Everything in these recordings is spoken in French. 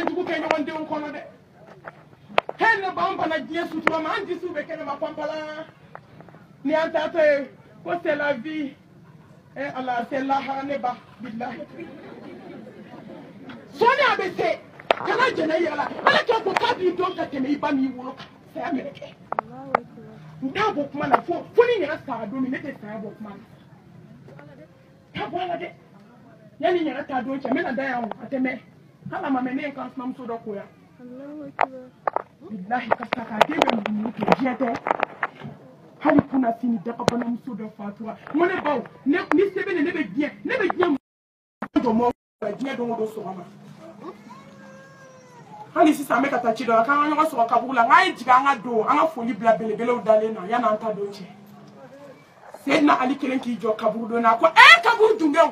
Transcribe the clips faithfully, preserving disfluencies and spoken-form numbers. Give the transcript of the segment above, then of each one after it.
jugu ke nyonde on kono de hen ba bana dieu su to ma andi su be kene ma pampala ni antate ko c'est la vie eh Allah c'est la harane ba billahi soni abese kana jena yala ala ke ko tabi don ka teme iba mi wolo sai amerike ndabo kuma na fo foni nyara sa do mi nete sa bo kuma ta bala de yani nyara ta do che me na da ya ateme hala mama ne kan snam so do ko ya Allahu akbar billahi kasaka de be mu to jete hali kuna sini da ka bana muso do fatwa mo ne baw ne ni sebe ne be bien ne be bien do mo bien do do so mama hali sisa me kata chido kan anya so ka bula ngai jiga nga do anga foli bla bele bele udale na ya na anta do che sedna ali kelen ki jo kaburu do na ko e kaburu dungew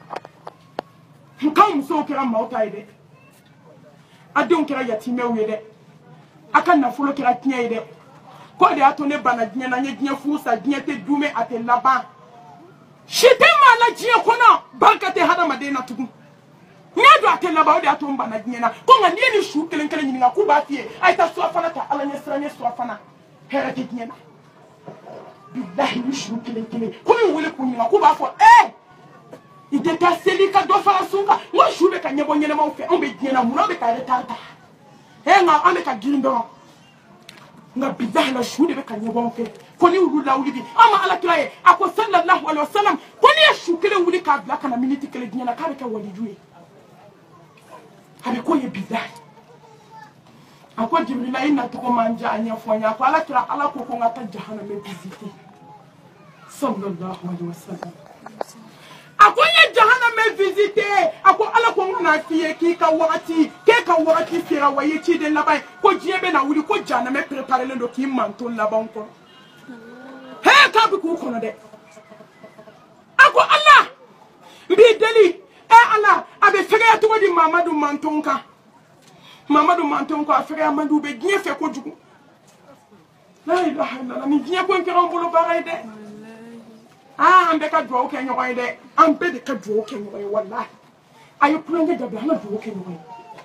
kan so kira mauta ide adon kira yatime wede aka na folo kira tinya ide ko de atone bana dinya na nyinya fusa dinya te dume ate laba shite mala jiya kono bankate hada madina tugu nyado ate laba o de aton bana dinya na ko nga ni shu kelen kelen nyinga ku ba tie ay ta so afana ta ala nyesra nye so afana hera te dinya na billahi ni shu kelen kelen ko mi wole ku nyinga ku ba fo eh ite ta selika do fara sunga mo shu be ka nyebo nyele ma fe on be dinya na mu no be ka retarta eh nga ame ka gindo nga bidah la shude be kanye bonke koni ulu la uli bi ama ala kilaye ako sallallahu alaihi wasallam koni ya shukele uli ka bla kana minute kele dinya na ka be ka wali juwe habe ko ye bidah ako jibril ina to ko manja anya fonya ko ala kila ala ko ko ngata jahannam be visiter sallallahu alaihi wasallam ako ye jahannam be visiter ako ala ko ngana fiye ki ka wakati ke ka wakati fira waye ci de labai ko jiebe na wuri ko jana me préparer le do ki manto laban ko he ka bi ko kono de ako Allah mbi deli e Allah abe fere to di Mamadou Mantonka Mamadou Mantonka fere Amadou be gien fe ko jugu la ilaha illallah ni gien ko en bolo baray de ah ambe ka do ke nyoy de ambe de ka do ke nyoy wallahi ayo plonge de bla na do ke nyoy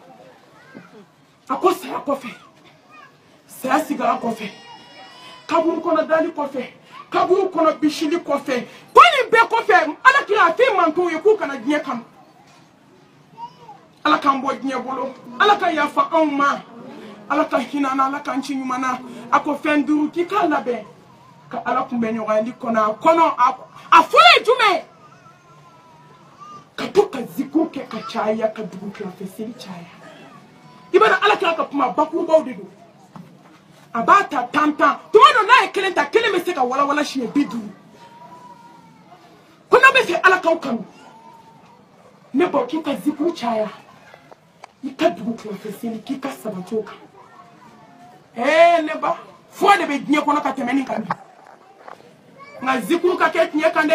ako sa kofe sa sigara kofe kaburu kono dali kofe kaburu kono bishili kofe koni be kofe ala kila fi manto ye ku kana gien kam ala kan bo gien bolo ala kan ya fa umma ala kan hinana ala kan chinyumana ako fenduru ki kala be ka ala kumbe nyoyandi kono kono afule jume katoka zikuke ka chaya ka dubu ka fesili chaya ibana ala kila ka puma baku bawde do abata tanta tumano na ekelenta kele meseka wala wala shiye bidu kuna be se ala ka ukanu ne bo kika ziku chaya ikadubu ka fesili kika sabatoka eh neba fo de be gnye kono ka temeni kan na ziku ka ke gnye kande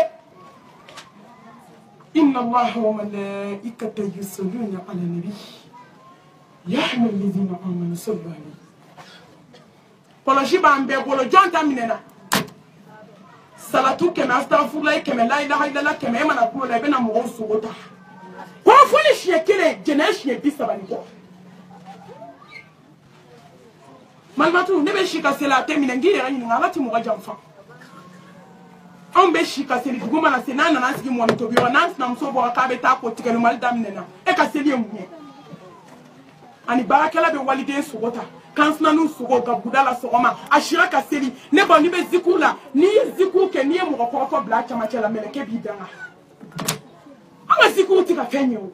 inna allaha wa malaikatahu yusalluna ala nabi ya ayyuhalladhina amanu sallu alayhi polo shiba mbe bolo jonta minena salatu kema astaghfirullah kema la ilaha illallah kema mana ko la bena mo sugota ko fuli shekere jenesh ye bisabani ko malmatu ne be shika sela temine ngire ranyi ngabati mo jamfa on be shika seli duguma na senana na sigi mo to biwa nan na mso bo ka be ta ko tikelu mal damnena e ka seli mu ani barakela be walide sugota kansna nu sugo gabudala sogoma ashira ka seli ne ba ni be zikula ni ziku ke ni mo ko ko bla chama chela meleke bidanga ama ziku tika fenyo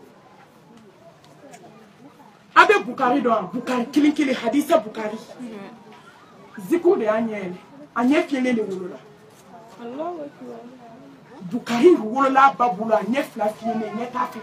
abe Bukari do Bukari kilinkili hadisa Bukari ziku de anyele anye fiele le wolola Allahu akbar Bukari wolola babula nye fla fiele nye tafe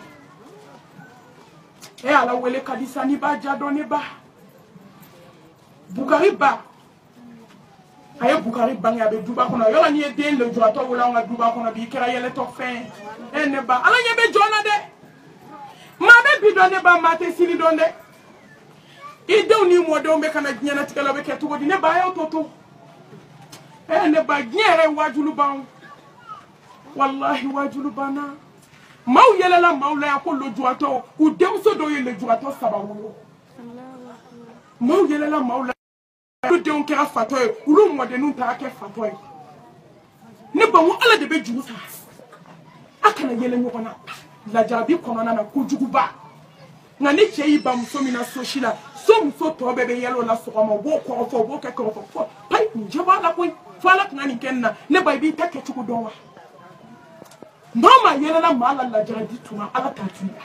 e ala wele kadisa ni ba jado ni ba Bukari ba aye Bukari bangi abe duba kono yola ni den le jo ato wala nga duba kono bi kera yele to fin e ne ba ala nyebe jona de ma be bidone ba mate sili donde ide oni mo de o me kana nyana tikala be ketu wodi ne ba ya toto e ne ba nyere wajulu ban wallahi wajulu bana maw yele la mawla ya ko lo jo ato u demso do yele jo ato sabawo Mau yelela maula de on kera fatoy ulu mo de nun ta ke fatoy ne ba mu ala de be jugu sa akana yele nyokona la jabi kono na ko jugu ba na ne che yi ba muso mi na so shila so muso to be be yelo la so mo bo ko fo bo ke ko fo pai ni jaba la ko fala kana ni kenna ne ba bi take chuku donwa mama yelela mala la jabi tuma ala ta tuna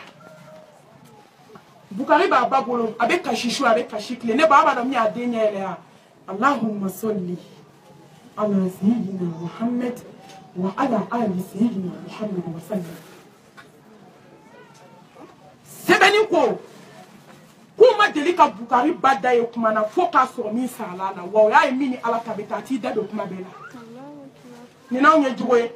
Bukari baba bolo avec kashishu avec kashikle ne baba do mi adenya ele ya Allahumma salli ala sayyidina Muhammad wa ala ali sayyidina Muhammad wa sallam sebeni ko kuma delika Bukari bada ye kuma na foka so mi sala na wa ya mini ala kabeta ti da do kuma bela ni na onye juwe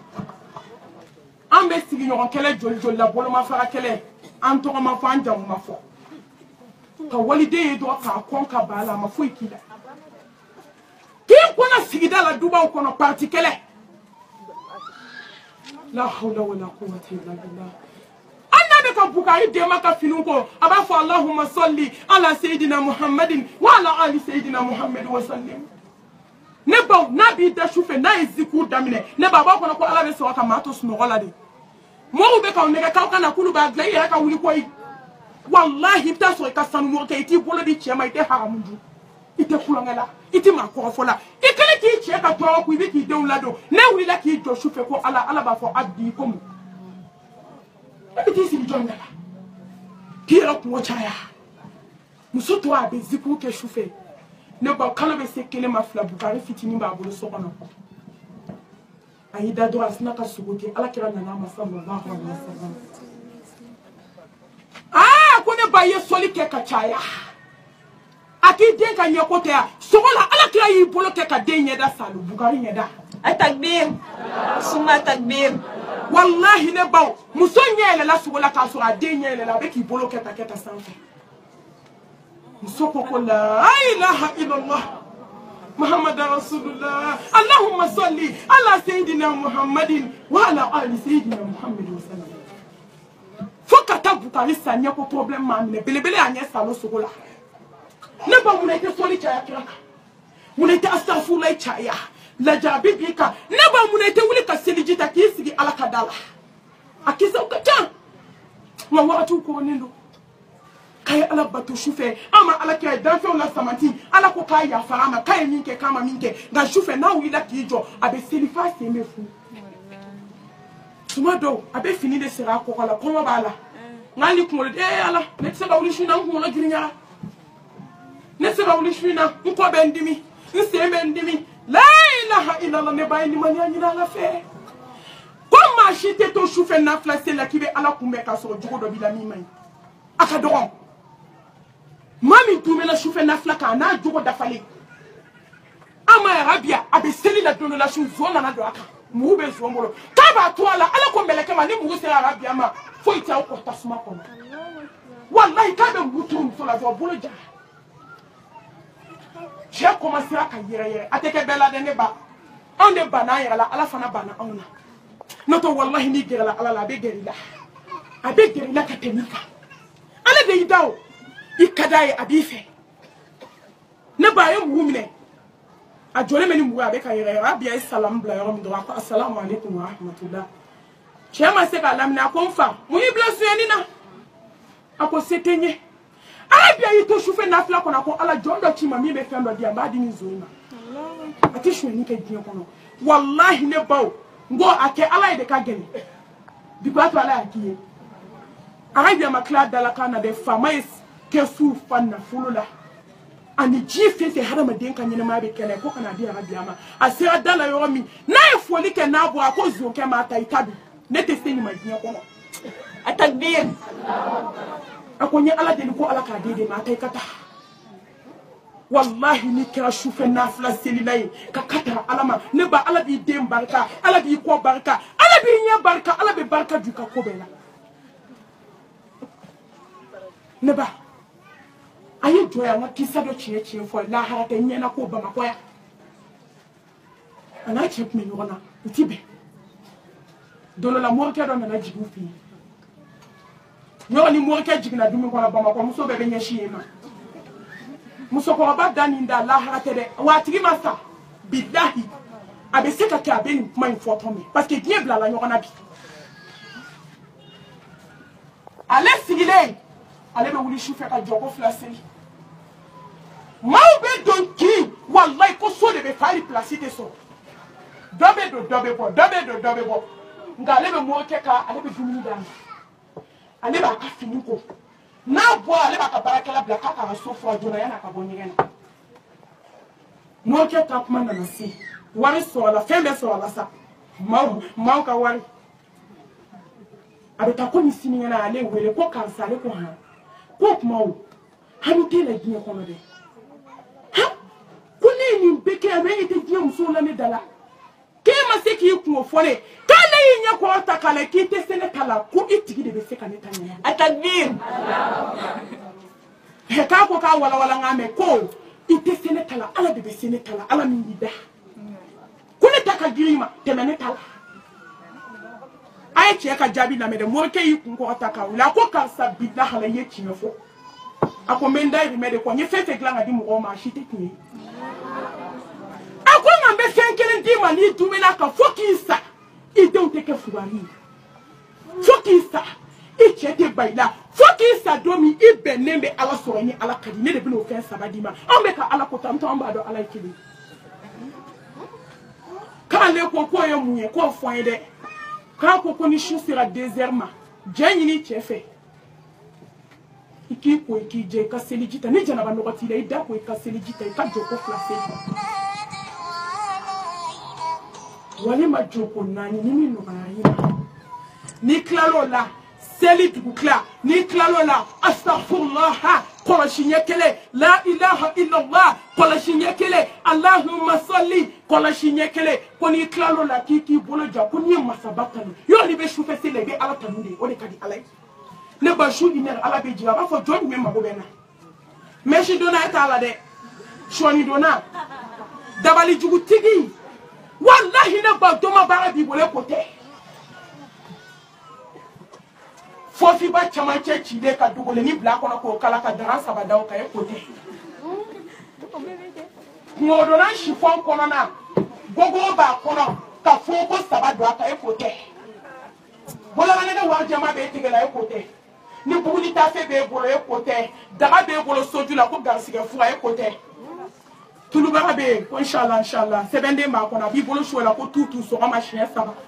ambe sigi nyon kele jol jol la bolo ma fara kele Anto ma fanja ma fo ka walide do ka kon ka bala ma fo ikida ki ko na sigida la duba ko no parti kele la hawla wala quwwata illa billah annabi ka Bukari de maka finu ko aba fo Allahumma salli ala sayidina Muhammadin wa ala ali sayidina Muhammad wa sallim ne ba nabi da shufe na iziku damine ne baba ko na ko ala be so ka mato suno gola de mo be ka onega ka kana kulu ba glay ya ka wuli koy wallahi ta so ka sanu mo kay ti bolo di chema ite haramundu ite kulangala ite ma ko fola ikele ti che ka to ko bi ki de ulado ne wuli la ki jo shufe ko ala ala ba fo abdi ko mu ite si jongala ki ra ko chaya musoto a be ziku ke shufe ne ba kala be se kele ma fla Bukari fitini ba bolo so kono Aida do asna ka suguti ala kira nana sallallahu alaihi wasallam ah ko ne baye soli ke ka chaya aki den ka nyekote ya sogola ala kira yi bolo ke ka den yeda salu Bukari yeda atakbir suma takbir wallahi ne baw muso nyele la sogola ka so den nyele la be ki bolo ke ta ke ta sanfe muso ko ko la ilaha illallah محمد رسول الله اللهم صل على سيدنا محمد وعلى آل سيدنا محمد وسلم فكتا Bukari sanya ko problem ma ne bele bele anya salo sogola ne ba mu ne te soli chaya kiraka mu ne te astaghfirullah chaya la jabi bika ne ba mu ne te wuli ka seliji ta kisigi ala kadala akisa ukata wa watu ko nindo kay ala batu shufe ama ala kay danfe on la samanti ala ko kay ya farama kay minke kama minke ga shufe na wila kijo abe selifa semefu sumado abe fini de sera ko kala ko bala ngani ko de ala ne tsaba wuli shuna ko la girinya ne tsaba wuli shuna ko be ndimi nse be ndimi la ilaha illallah ne bayni man ya nyina la fe ko ma shite to shufe na flase la kibe ala kumbe ka so jugo do bilami mai aka dogon mami tumela shufe na flaka na jogo dafale ama arabia abe seli la dono la shu zona na do aka mu be zo mbolo ka ba to ala ala ko meleke ma ni mu se arabia ma fo ita ko tasuma ko wallahi ka be mutum so la do bolo ja j'ai commencé à yere yere ateke bela de ne ba on de bana yere la ala fana bana ona noto wallahi ni gere la ala la be gere la abe gere la ka temika ala de idao ikadai abife ne ba ye mumine a jole meni mu abe ka yere rabia salam bla yoro mi do ko assalamu alaikum wa rahmatullah chema se ka lamna ko mfa mu ibla suyani na ako setenye arabia yi to shufe na fla ko na ko ala jondo chima mi be fendo dia ba di ni zoima allah ati shweni ke dia ko no wallahi ne bawo ngo ake ala ide ka gele bi ba to ala akiye arabia makla dala kana de famais ke su fanna fulula ani jife se harama den kan nyina ma be kele ko kana dia arabia ma asira dala yo mi na e foli ke na bo akozu ke ma ta itabi ne te seni ma dia ko no atakbir akonya ala de ko ala ka de de ma ta ikata wallahi ni kira shufe nafla selilai ka kata alama ne ba ala bi dem barka ala bi ko barka ala bi nya barka ala bi barka du ka ko bela ne ba ayi joya na kisa do chie chie fo la harata nya na ko ba makoya ana chep me yona utibe dolo la mo ke do na jibu fi nyoni mo ke jigna dumi ko na ba mako muso be be nya shi ma musokoroba daninda lahara tede watigi masa billahi abe seka ka abe ni kuma info tome parce que bien bla la nyona bi ale sigile ale be wuli choufe ka jogo flasser maube donki wallahi ko so de be fali placer de so dobe do dobe bo dobe do dobe bo nga ale be mo keka ale be dumuni dan ale ba ka fini ko na bo ale ba ka barakala bla ka ka so fo jona yana ka bonyigena mo keka kuma na nasi wari so la fembe so la sa mau mau ka wari abe ta ko ni sini na ale wele ko kansa ale ko ha ko kuma o hanu te la giye ko no de ha ko ne ni beke ame ite giye muso la ne dala ke ma se ki ku ofole kala yinya ko ta kala ki te sene kala ko itigi de be se kaneta nya atakbir he ka ko ka wala wala ngame ko ite sene kala ala de be sene kala ala min bida ko ne ta ka girima te mene kala ay ci ka jabi na me de mo ke yi ku ko ta ka wala ko ka sa bida hala ye ci fo ako menda yi me de ko ni fete glanga di mo ma shi te ni ako ngambe senkele di mani tumena ka fokisa ide uteke fuwari fokisa ichete baila fokisa domi ibe nembe ala sorani ala kadi ne de bino fen sabadima ambe ka ala kota mto amba do ala ikili kale ko ko ye muye ko foye de ka ko ko ni shusira désertement jenyi ni chefe iki ko iki je ka selijita ni jana ba no batile ida ko ka selijita ka joko flase wali ma joko nani ni no bana ni klalo la seli tukla ni klalo la astaghfirullah qala shinyekele la ilaha illa allah qala shinyekele allahumma salli qala shinyekele ko ni klalo la kiki bolo ja ko ni masabakanu yo ni be shufe sele be ala tanude o de kadi alay ne ba shu iner ala be jiwa ba fo joni me mago bena meshi dona eta ala de shoni dona dabali jugu tigi wallahi ne ba doma bara bi bole kote fofi ba chamanche chide ka dugole ni bla kono ko kala ka dara sabada o kay kote ngodo na shifon kono na gogo ba kono ka foko sabado aka e kote bola na ne wa jama be tigela e kote ni buguli ta fe be bolo e kote dara be bolo soju la ko garsiga fu e kote tout le monde, Inch'Allah, Inch'Allah. C'est bien des marques, on a vu le choix là, pour tout, tout sera ma chienne, ça va.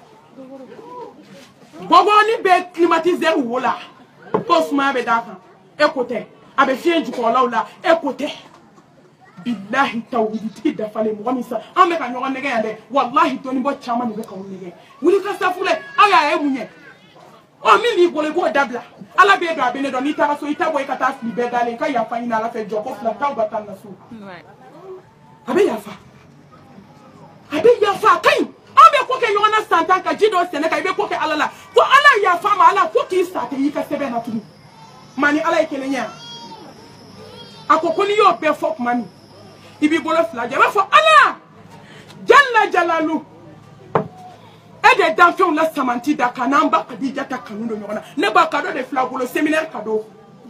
Bobo ni be climatisé ou là. Postman be d'accord. Écoutez, avec fien du corps là ou là, écoutez. Billahi tawhid da fale mo mi sa ambe ka nyoga nege yande wallahi to ni bo chama ni be ka nege wuli ka safule aya e munye o mi li bole go dabla ala be do abene do ni tara so itabo e kata fi be dale ka ya fanyina ala fe joko fla taw batan na so abe yafa abe yafa kai abe ko ke yona santa ka jido sene ka be ko ke alala ko ala yafa ma ala ko ki sa te yi ka sebe na tunu mani ala ikelenya akoko ni yo be fok mani ibi bolo flaje ba fo ala jalla jalalu e de danfo la samanti da kanamba kadija ta kanundo nyona ne ba kado de flagolo séminaire kado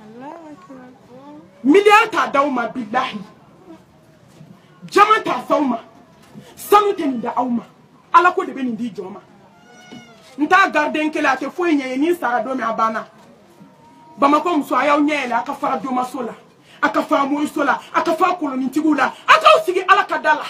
milliard ta dauma billahi jamanta sauma sanu te ni da auma ala ko de be ni di joma nta garden kela te fo nyen ni sara do mi abana bamako mso aya onyela aka fara do masola aka fara mo sola aka fara koloni tigula aka usigi ala kadala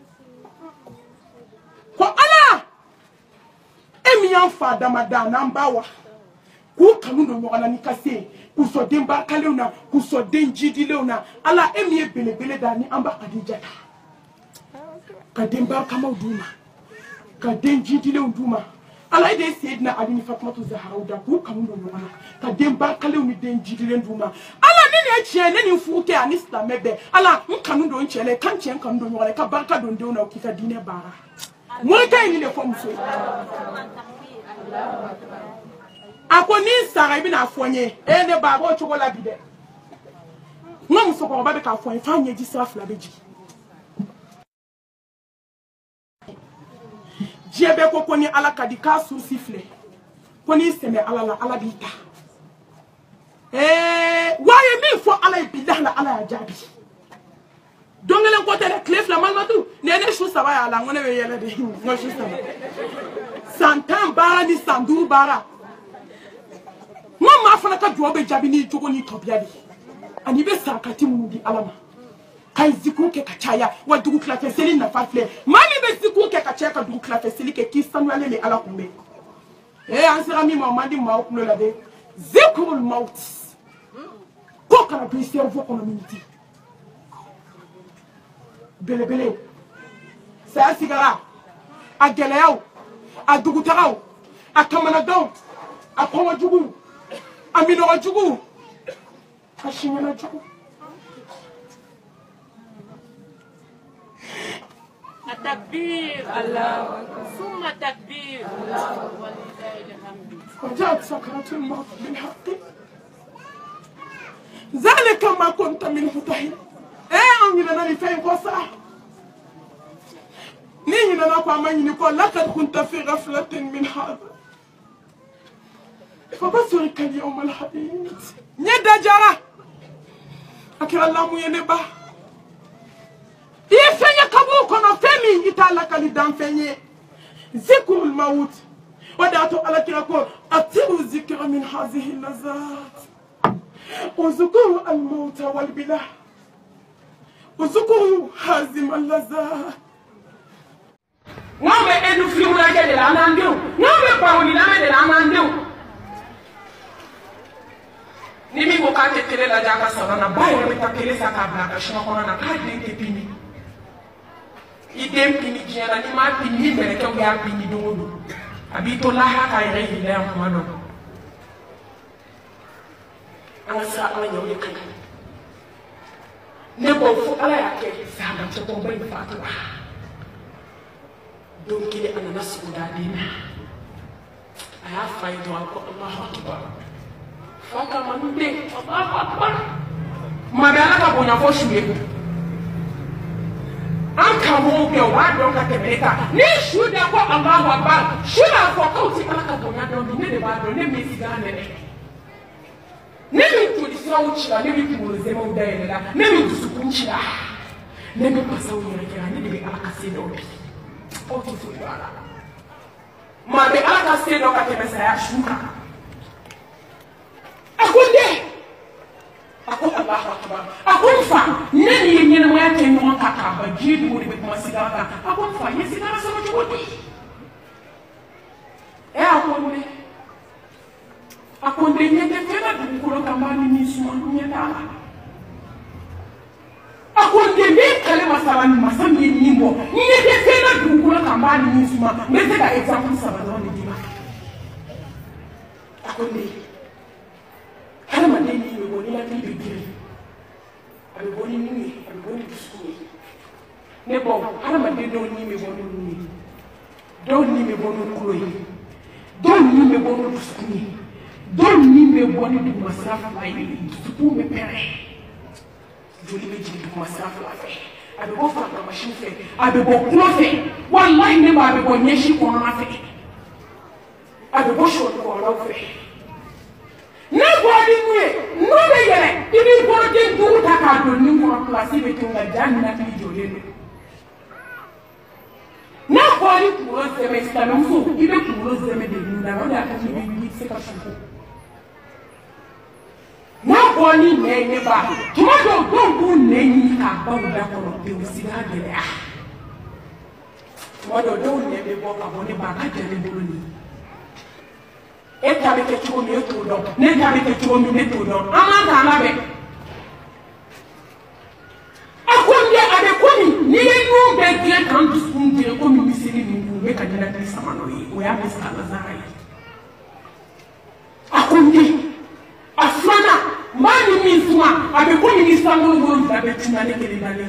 ko ala emi anfa damada na mbawa ku kanundo nyogala ni kase ku so demba kaleuna ku so denjidi leuna ala emi ebele bele dani amba kadija ka demba kama uduma ka denjidi leunduma ala ide sayyidina ali ni fatimatu zahra da ku kanundo nyogala ka demba kaleuni denjidi leunduma ala nini echele ni fuke anista mebe ala nkanundo nchele kanche nkanundo nyogala ka barka donde una ukika dine bara mweka ini le fomso ako ni sara ibi na afonye e ne baba o chokola bide ngom so ko babe ka afonye fanye ji safla beji jebe ko koni ala kadika su sifle koni seme ala la ala bita eh waye mi fo ala billahi la ala jabi dongelen côté le clef la malmatu nene chou ça va ya la ngone yele de no chou ça santan bara ni sandu bara mo ma fana ka duobe jabi ni jogo ni tobia di ani be sakati mudi alama kai ziku ke kachaya wa dugu klafe seli na fafle mami be ziku ke kachaya ka dugu klafe seli ke ki sanu ale le ala kumbe eh ansira mi mo mandi ma okulo la de zikrul maut ko kana bi cerveau kono miniti bele bele sa sigara a geleyaw a dugutaraw a kamanadaw a kowajugu a minowajugu a shinyanajugu التكبير الله ثم التكبير الله ولله الحمد وجاءت سكرة الموت بالحق ذلك ما كنت منه تحيد ايه اني انا فين قصه نيجي انا كمان نقول لقد كنت في غفلة من هذا فبصرك اليوم الحديد نيدا جرا اكل الله ينبا يفني كبو كنا فمي يتعلق لدان فني ذكر الموت ودعتو على كيكو اتبوا الذكر من هذه اللذات وذكروا الموت والبلاد وذكروا هازم اللذات نعم ادو في مراجعه الاناندو نعم باوني نعم الاناندو نيمي بوكاتي تيري لا جاكا سانا باي ريتا تيري ساكا بلاكا شنو كونا كادين تبيني idem pini jena ni ma pini mere ko ya pini dodo abi to la ha kai re ile am mano ana sa ala nyaw yekan ne bo fu ala ya ke sa da to ko bay fatu don kile ana nasu da dina aya faido ko Allahu akbar faka manunde Allahu akbar ma be ala ka bonya fo shuye anka mo be wa don ka temeka ni shuda ko Allahu akbar shuda ko ko ti ala ka bonya don ni ne ba don ne mi siga ne ne mi to di sawu chira ne mi ku ze mo da ele la ne mi su kun chira ne mi pasawu ya kira ne be ala ka se no bi o ti so ala ma be ala ka se no ka temesa ya shuka akunde ako Allahu akbar akon fa nani yenye na yake ni mwaka kaba jibu ni kwa sigara akon fa yesi na so chodi e akon akon de nyete tena dukulo kambani ni suma nyeta akon de be kale masala ni masami ni mbo nyete tena dukulo kambani ni suma mete ka example sabado ni diba akon de kana madeni ni woni la ni bigiri abi boni ni abi boni disku ne bo kana madeni do ni me boni ni do ni me boni kuloyi do ni me boni disku ni do ni me boni du masrafa la yi disku me pere do ni me jigi du masrafa la fe abi bo fa ka machine fe abi bo kulo fe wallahi ne ba abi bo nyeshi ko na fe abi bo sho ko la fe nobody knew. No be yere. Ibi body do ta ka do ni mo place be tunga janna ti jolelo. Nobody knew se me sta no so. Ibi knew se me de nda no da ka ti bi se ka shuko. Nobody ne ne ba. Tomato don bu ne ni ka ba bu da ko be o si ga de ah. Tomato don ne be bo ka bo ne ba ka je ne bo ni. Eta be ke chuo mi eto do ne ta be ke chuo mi neto do ama ta na be akonde abe komi ni nu be dire kan du skum dire komi mi sini ni nu be ka dina tri sama no yi o ya be sa na zai akonde afana mani mi suma abe komi ni sango ngoro da be tuna ne kele dale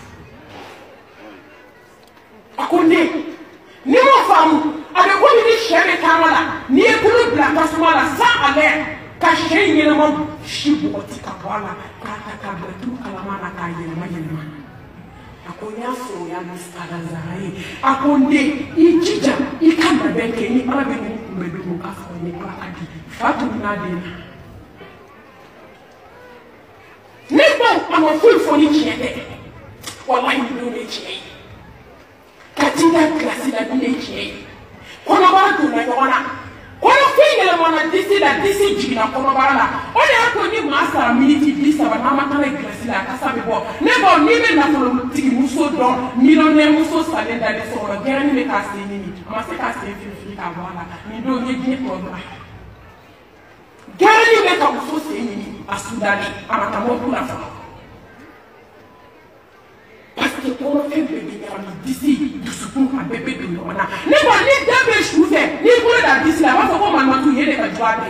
akonde ni mo famu abe komi ni shere kamala ni e kulu bla kasmala sa ale ka shenye na mo shibu otika wala ka ta ka betu alamana ka yele ma yele ma akonya so ya mstara zai akonde ijija ikamba benke ni arabe ni mbedu mo kaso ni kwa adi fatu na de nebo amo full foni chiete wallahi do ne ce katika klasi la bi ne ce kono bara to na yona kono fingele mona disi la disi jina kono bara la o de ko ni masa minute disa ba mama kana klasi la kasa be bo ne bo ni be na folo tigi muso don millionnaire muso sale da de so gere ni me ka se ni ma se ka se fi ka wala ni do ni ni ko ba gere ni me ka muso se ni asudani amata mo kula fa parce que pour faire bébé d'ici du secours à bébé de l'homme ne pas ni deux choses ni pour la d'ici là va faut comment tout y est de joie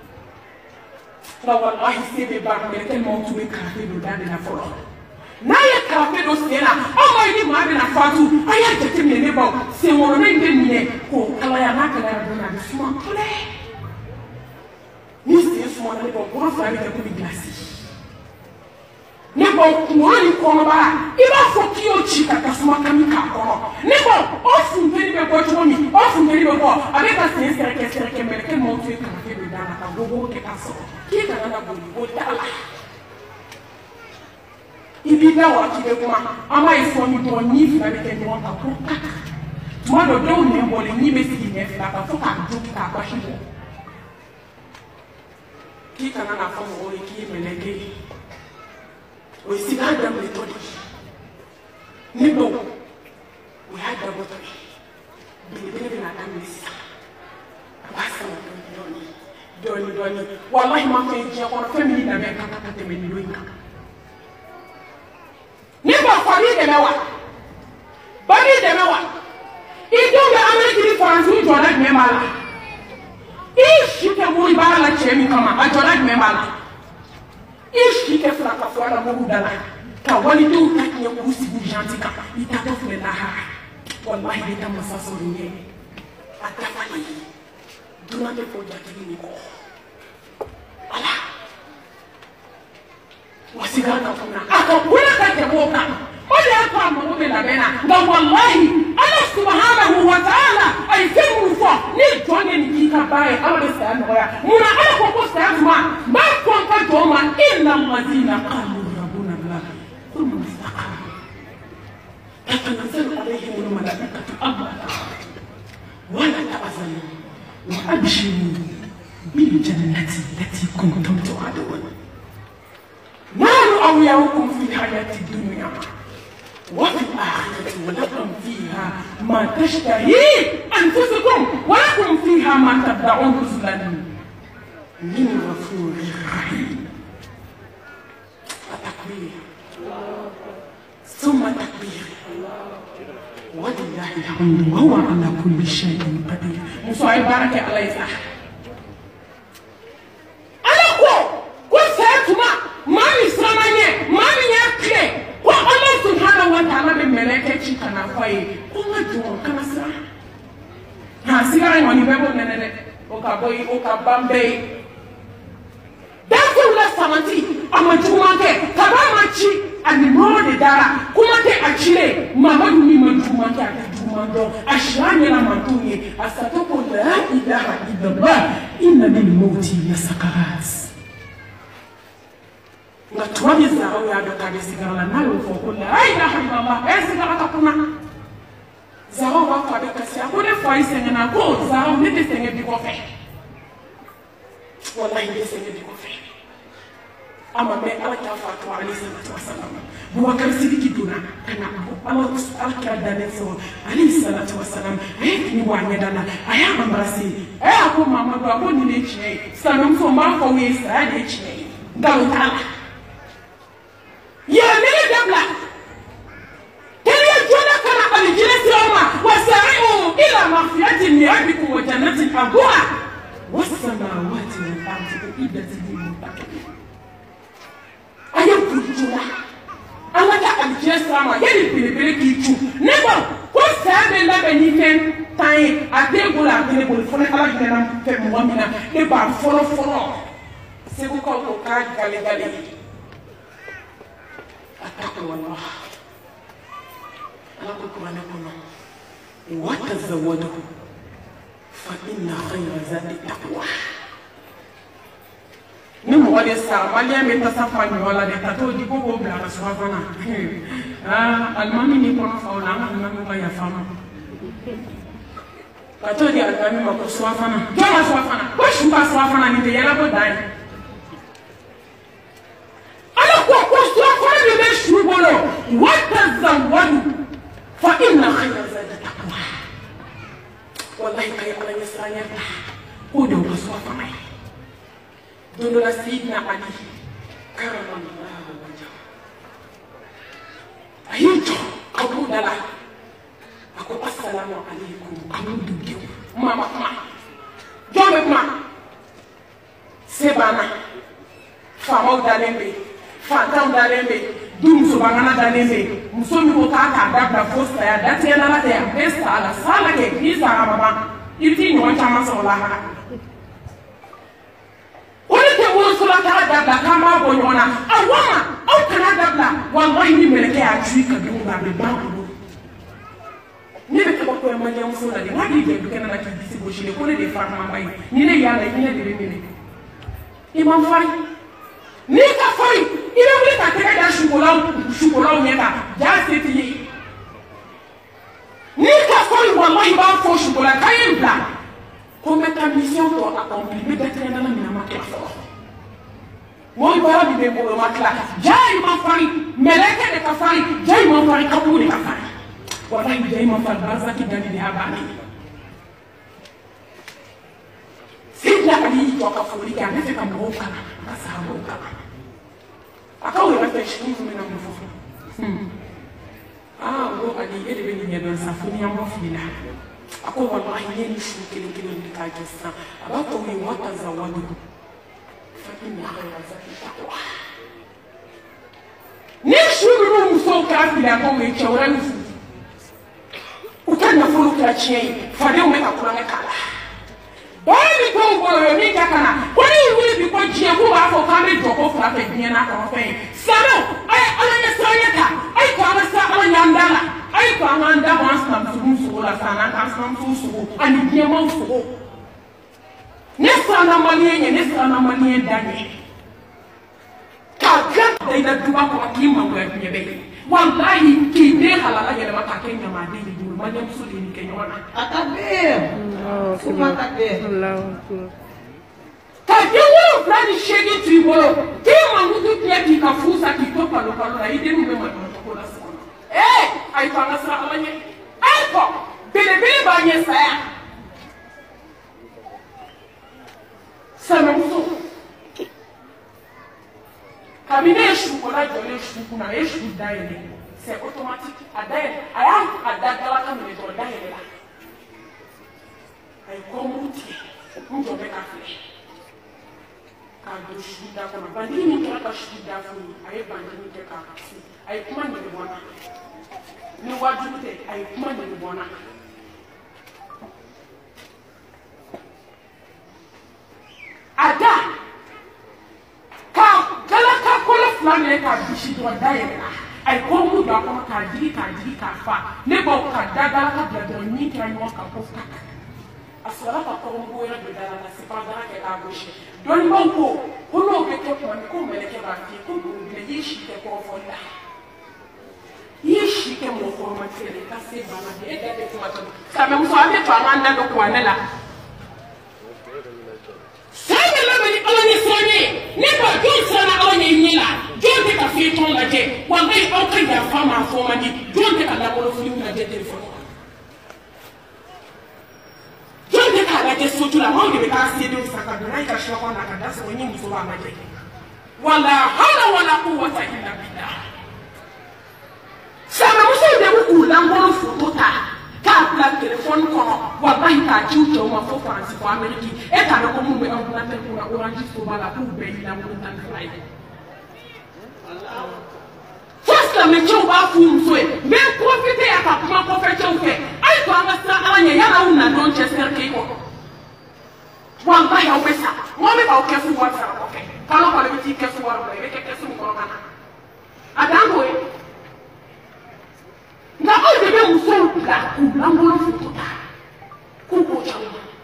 là wallahi c'est des barres mais tellement tout est café de dans la folle na ya café do c'est là on va ni ma na fatu aya tete me ne ba c'est mon nom de mine ko kala ya na kala do na suma tole ni c'est suma na ko pour faire avec ko glace ne ko kuoro ni kono ba iba fo ki o chi kaka suma kami ka kono ne ko o fu ngeni be ko chomi o fu ngeni be ko abe ka se se ke se ke me ke mo tu ka ke be dana ka gogo ke ka so ki ka na bo bo dala ibi na wa ki be kuma ama ifo mi do ni fi na be ke mo ka ko kaka tuma do do ne bo le ni be si ne fi na ka fo ka do ka kwa shi ki ka na na fo mo o ki me le ke we see how them they told us. Nibo, we had the water. We believe in our families. What's the matter? Doni, Doni, Wallahi, my family, our family, the men can't cut them in doing. Nibo, for me, the Mewa. Body the Mewa. If you are American France, we don't like Memala. If you can move by like Jamie, come on, I don't like Memala. If she can fly a fly Mungu dala, ka wali do tak nye kusi bujantika, ita to fle na ha. Wallahi ita masaso nye. Atafani. Do not forget to be ko. Ala. Wasigana kuna. Akakula kake boka. Ole akwa mwanaume la bena. Nga wallahi Allah subhanahu wa ta'ala aifimu fo ni jone ni kika bae ala besa anoya. Muna ala koko sema ba konta joma inna alladhina qalu rabbuna Allah thumma istaqamu. Tatanazzalu alayhim almalaikatu alla wala ta'zanu wa abshiru bil jannati allati kuntum tu'adun. نحن أولياؤكم في الحياة الدنيا وفي الآخرة ولكم فيها ما تشتهي أنفسكم ولكم فيها ما تدعون نزلا من غفور رحيم. التكبير ثم تكبير ولله الحمد وهو على كل شيء قدير. مصاحب بارك الله يسعدك. Mami samanye, mami nyakle. Kwa Allah subhanahu wa ta'ala be meleke chika na faye. Kuma jo kana sa. Ha sigara ngoni bebo nenene. Oka boy, oka bambe. Dafu la samanti amajumanke kabamachi animo de dara. Kuma ke achile mamadu ni majumanke akajumando. Ashanye na mantunye asatoko la ilaha illallah. Inna lil mauti yasakarat. nga tuwabi zaro ya do kabe sigara la nayo fo ko la ay la ilaha illallah e sigara ta kuna zaro ba ko be kasi ko de fo isenge na ko zaro ne de senge bi ko fe wallahi de senge bi ko fe ama me ala ta fa to ali sallallahu alaihi wasallam bu wakar sidiki duna kana ko ala ala ka dane so ali sallallahu alaihi wasallam e ni wa nyedana aya ambrasi e ako mama do ako ni ne chie sallam fo ma ko we sa de chie gautala يا من الدبلة كان يجونا كان الجنة يوما وسارعوا إلى مغفرة من ربكم وجنة أرضها والسماوات والأرض أعدت للمتقين. أيام كجونا أنا كأجنة سما يلي بيلي بيلي كيجو نبى كل سنة لا بنيفن تاي أديبولا أديبولا فلان على جنة فم وامنا نبى فلو فلو سيبوكا وكاج غالي غالي. أتقوا الله أنا أقول لكم وتزودوا فإن خير زاد التقوى. نمو غادي الساعة ماليا متصفى ولا دي تاتو دي بوبو بلا رسوافنا ah almami ni kono fa wala almami ba ya fama kato di almami ma ko swafana jama swafana ko shumba swafana ni de yala bo dai ala ko ko swafana ni be shubolo watazawwadu fa inna khayra zadi taqwa wallahi kay ala yasanya ko de ko swafana dono la sidna ali karamallahu wajha ayito abu dala ako assalamu alaikum amudu diu mama mama jobe ma sebana fama dalembe fanta dalembe dum so bangana dalembe musomi ko ka ka dabda fosta ya date na la ya besta ala sala ke kisa mama iti no chama so la ha wala te wo so la ka dabda kama bo nyona awama au kana dabda wallahi ni meleke ya tuika dunga be babu ni be ko ko ma nyam so la de wadi de du kana na ki disi bo shine ko ne de fa ma bay ni ne yalla ni ne de be ni imam fay ni ka fay ina wuli ka tega da shukola shukola ne ka ja seti yi ni ka fay wallahi ba fo shukola kayen bla ko meta mission to accomplir me d'être dans la mina ma classe mo ba bi be mo ma classe ja imam fay meleke de ka fay ja imam fay ka bu de ka fay wallahi bi imam fay baza ki dandi de habani sidna ali to ka fuli ka ne ka mo ka ka sa mo ka akaw ya ta shi mu na mu fu ah wo ali ede be ni don sa fu ni am fi la ako wallahi ne ni shu kile kile ni ka jessa abato wi wata zawadu fa inna khayra zati taqwa ni shu ru mu so ka fi la ko wi chawra ni ukana fulu ka chie fa de me ka kuranga kala bani ko ngolo yo mi kakana wani wuri bi ko jie ko ba ko kame joko fra pe bien na ko fe sano ay ala ne soyeta ay ko ala sa ala nyandala ay ko amanda once na su la sana ka sam su su ani bien mo su ne sana maliye ne sana maliye dani ka ga dai da duba ko akima ko ya be wallahi ki ne halala ya ma ka kenya ma de du ma dem su ni kenya wana Atakbir. Suma takbir. Kajewo flani shege tribolo. Ke mangudu pia ki kafusa ki topa lo palo na ide mbe ma ko la sona. Eh, ai fa ngasra alanye. Ai ko bele bele ba nye saya. Sama muso. Kamine shu ko la jole shu kuna e shu daile. C'est automatique. Adaye, aya adagala kamine do daile la. Ay komuti mtu beka fle ka do shida kama bandini kila ka shida funi ay bandini ke ka ay kuma ni bona ni waju te ay kuma ni bona ada ka kala ka kola flame ka bishi do daira ay komu do ko ka diri ka diri ka fa ne bo ka daga ka do ni ke ay mo ka ko ka asala ka ko ngo era de dara na sipanda ke ka goshi don ba ko ko no be to ko ko mele ke ba ti ko ko be yishi ke ko fo la yishi ke mo ko ma tere ka se ba na de de ko ma to sa me muso ande to amanda do ko anela sabe la be ala ni sone ne ba jo sana ala ni nyila jo de ka fi ton la je wa ngai o ka ya fa ma fo ma di jo de ka la mo fuli na de telephone Jonde kala je sotu la mawde be ka sedo saka do na ka shoko na ka dasa woni muso ba maje wala hawla wala quwwata illa billah sama muso de ku langolo foto ta ka pla telephone ko wa ba ka chucho ma fo France ko America e ka ko mu be on na te ko orange so bala ku be ina mo tan fly Allah first me cho ba fu muso e me profite ya ka kuma ko fe cho fe ai ko anga sa anya ya na una don chester ke ko wan ba ya wesa mo me ba o ke fu wa sa ko ke ka lo ko le ti ke fu wa ro le ke ke fu ko na adango e na o de be muso la ku la mo lo fu ko ta ku ko cha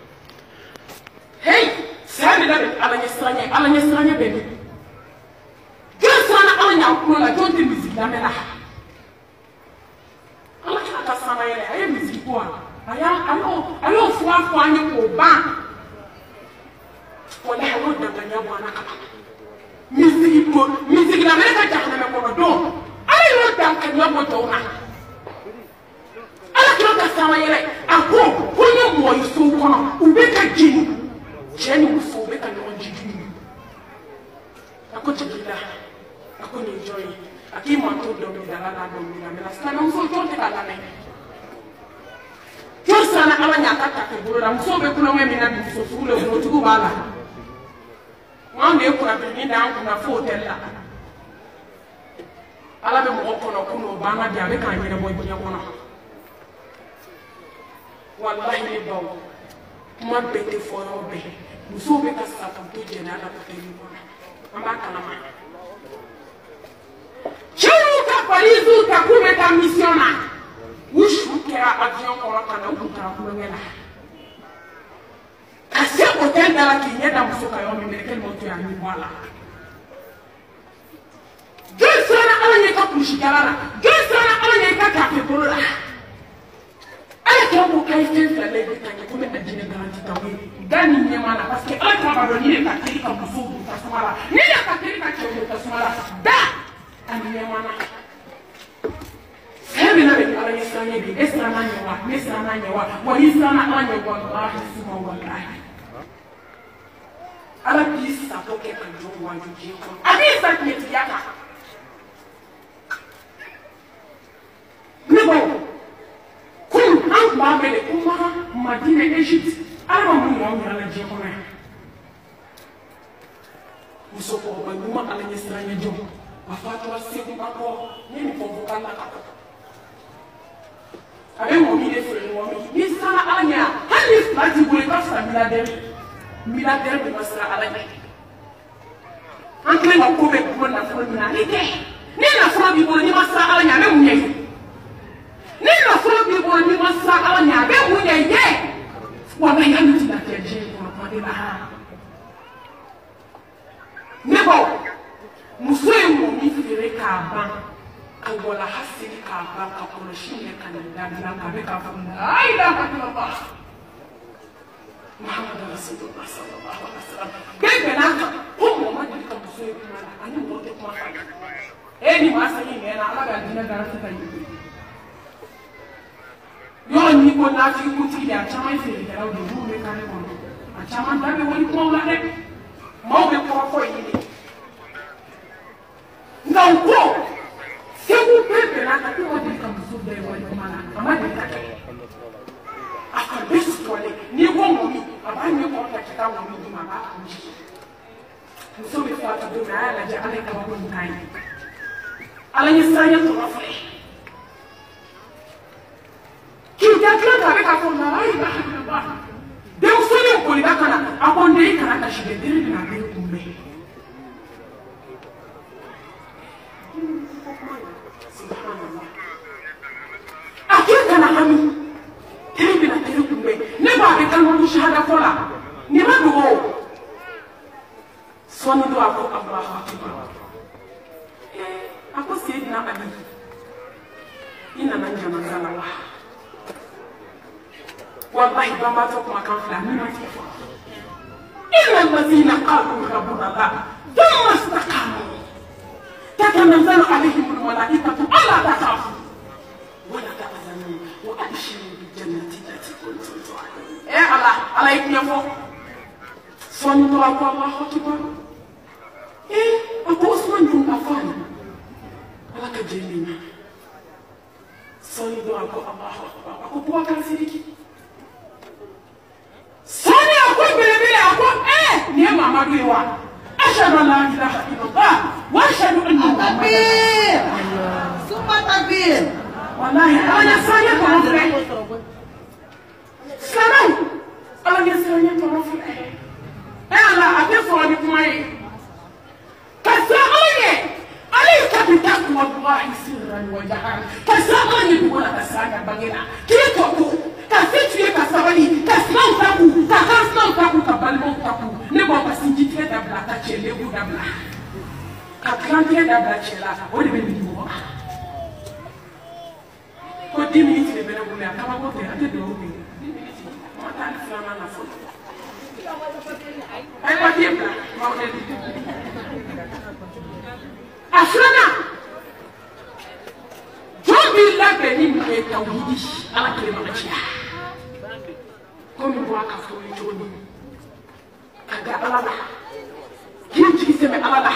hey sa me da ala nya stranya ala nya stranya be Sana ala nya ko la jonte musique la mela sama yele aye musique ko aya ayo ayo fu afo anye ko ba wala hawo danganya bwana kapa musique ko musique na meka jahana me ko do ayo danganya mo do na ala kiro sama yele ako kunyo mo isu kono ubeka jini jeni ufu ubeka no jini ako chikila ako ni enjoy aki mo to do mi dala na do mi na me la sana uso tonte kala me yo sana ala nyaka ta ke buru la uso be kuno me mi na bi so fule mo tuku bala mo ne ko na be ni da ko na fo hotel la ala be mo ko no kuno ba na dia be kan yere mo bi ko na wallahi ni bawo ma bete fo yo be uso be ka sa kam to je na la ko te ni ko ama kana ma Chuka parizu takume ta missiona. Ushu kera avion ko kana ukuta kulongela. Kasi hotel dala kinyenda musoka yo mimeke moto ya ni wala. Jesana ala nyeka kushigala. Jesana ala nyeka kafe korola. Ala kero kai fenfa lebe tangi kume adine garanti tawe. Gani nyemana parce que ala trabado ni ka kiri ka musobu tasumala. Ni ka kiri ka kero tasumala. Da Anyamana. Heaven and Allah is on you. It's not on you. It's not on you. What is not on you? Allah is on you. Allah please support you and don't want to kill you. I mean, it's like me, Yaka. Nebo. Kum, I'm Babel, Kuma, Madina, Egypt. I don't know what you're doing. Muso ko ba numa ala ni sranya jo afatwa sebu bako nini ko bukana kaka abe mo mi de fere mo mi ni sana anya hali lati bule ka sa milade milade be masra ala ni ankle ma ko be ko na fo ni na ni ke ni na fo bi bo ni masra ala nya be mu nye ni na fo bi bo ni masra ala nya be mu nye ye wa be yan ti na ke je ko ma de la Nebo musoe mo mi fere ka ban angola hasili ka ban ka kono shine kan da na ka be ka funda ai da ka ba Muhammad Rasulullah sallallahu alaihi wasallam bebe na ka o mo ma di ka musoe ko na ani mo te ko fa e ni ma sai ne na ala ga dina ga ta yi yo ni ko na fi ku ti da chama fere da do mu me ka ne ko a chama da be woni ko la de Mau be ko ko yini na ko se ku pepe na ka ko di ka musu de wa ko mana ama de ka aka besu ko ni ko mo mi aba ni ko ta ka wo mi ma ba ko ji musu be fa ta do na la ja ale ka ko ni kai ala ni sa ya to rafa ki ta ka ta ka ko na ai ba ba Deus sonhou com ele, cara. A bandeira cara da chega dele na dele também. Aqui cara kami, ele na dele também. Nem vai ver quando o shahada fala. Nem vai do. Sonho do avô Abraão. Aku sih na abi. Ina nanja manzala wa. والله بما تقوم كان فلان ما تفهم إلا الذين قالوا ربنا الله ثم استقاموا تتنزل عليهم الملائكة ألا تخافوا ولا تحزنوا وأبشروا بالجنة التي كنتم توعدون إيه الله عليك يا فوق صلى الله أكبر إيه أبو عثمان بن عفان ولا كجنين صلى الله أكبر أبو بكر الصديق Sani akwa belebele akwa eh ni mama biwa ashhadu an la ilaha illallah wa ashhadu anna Takbir. Summa takbir. wallahi ana sanya ko rafle salam ana sanya ko rafle eh ala ate fo ni kuma yi kasaone alayka bi taqwa allahi sirran wa jahran kasaone bi wala kasanya bagena kito ko Kasituye kasabali, kasman taku, kasman taku, kabalmo taku. Ne ba pasinjitire dabla ta chele bu dabla. Kakrantire dabla chela, o de be ni mo. Ko dix minutes de bénévolat kama ko te ate do ko mo ta fana na fo ay pa tie bla mo de afrana jobi la beni mi e tawhidi ala kele ma chia ko mi bo aka fo ni jobi aga ala la kin ci se me ala la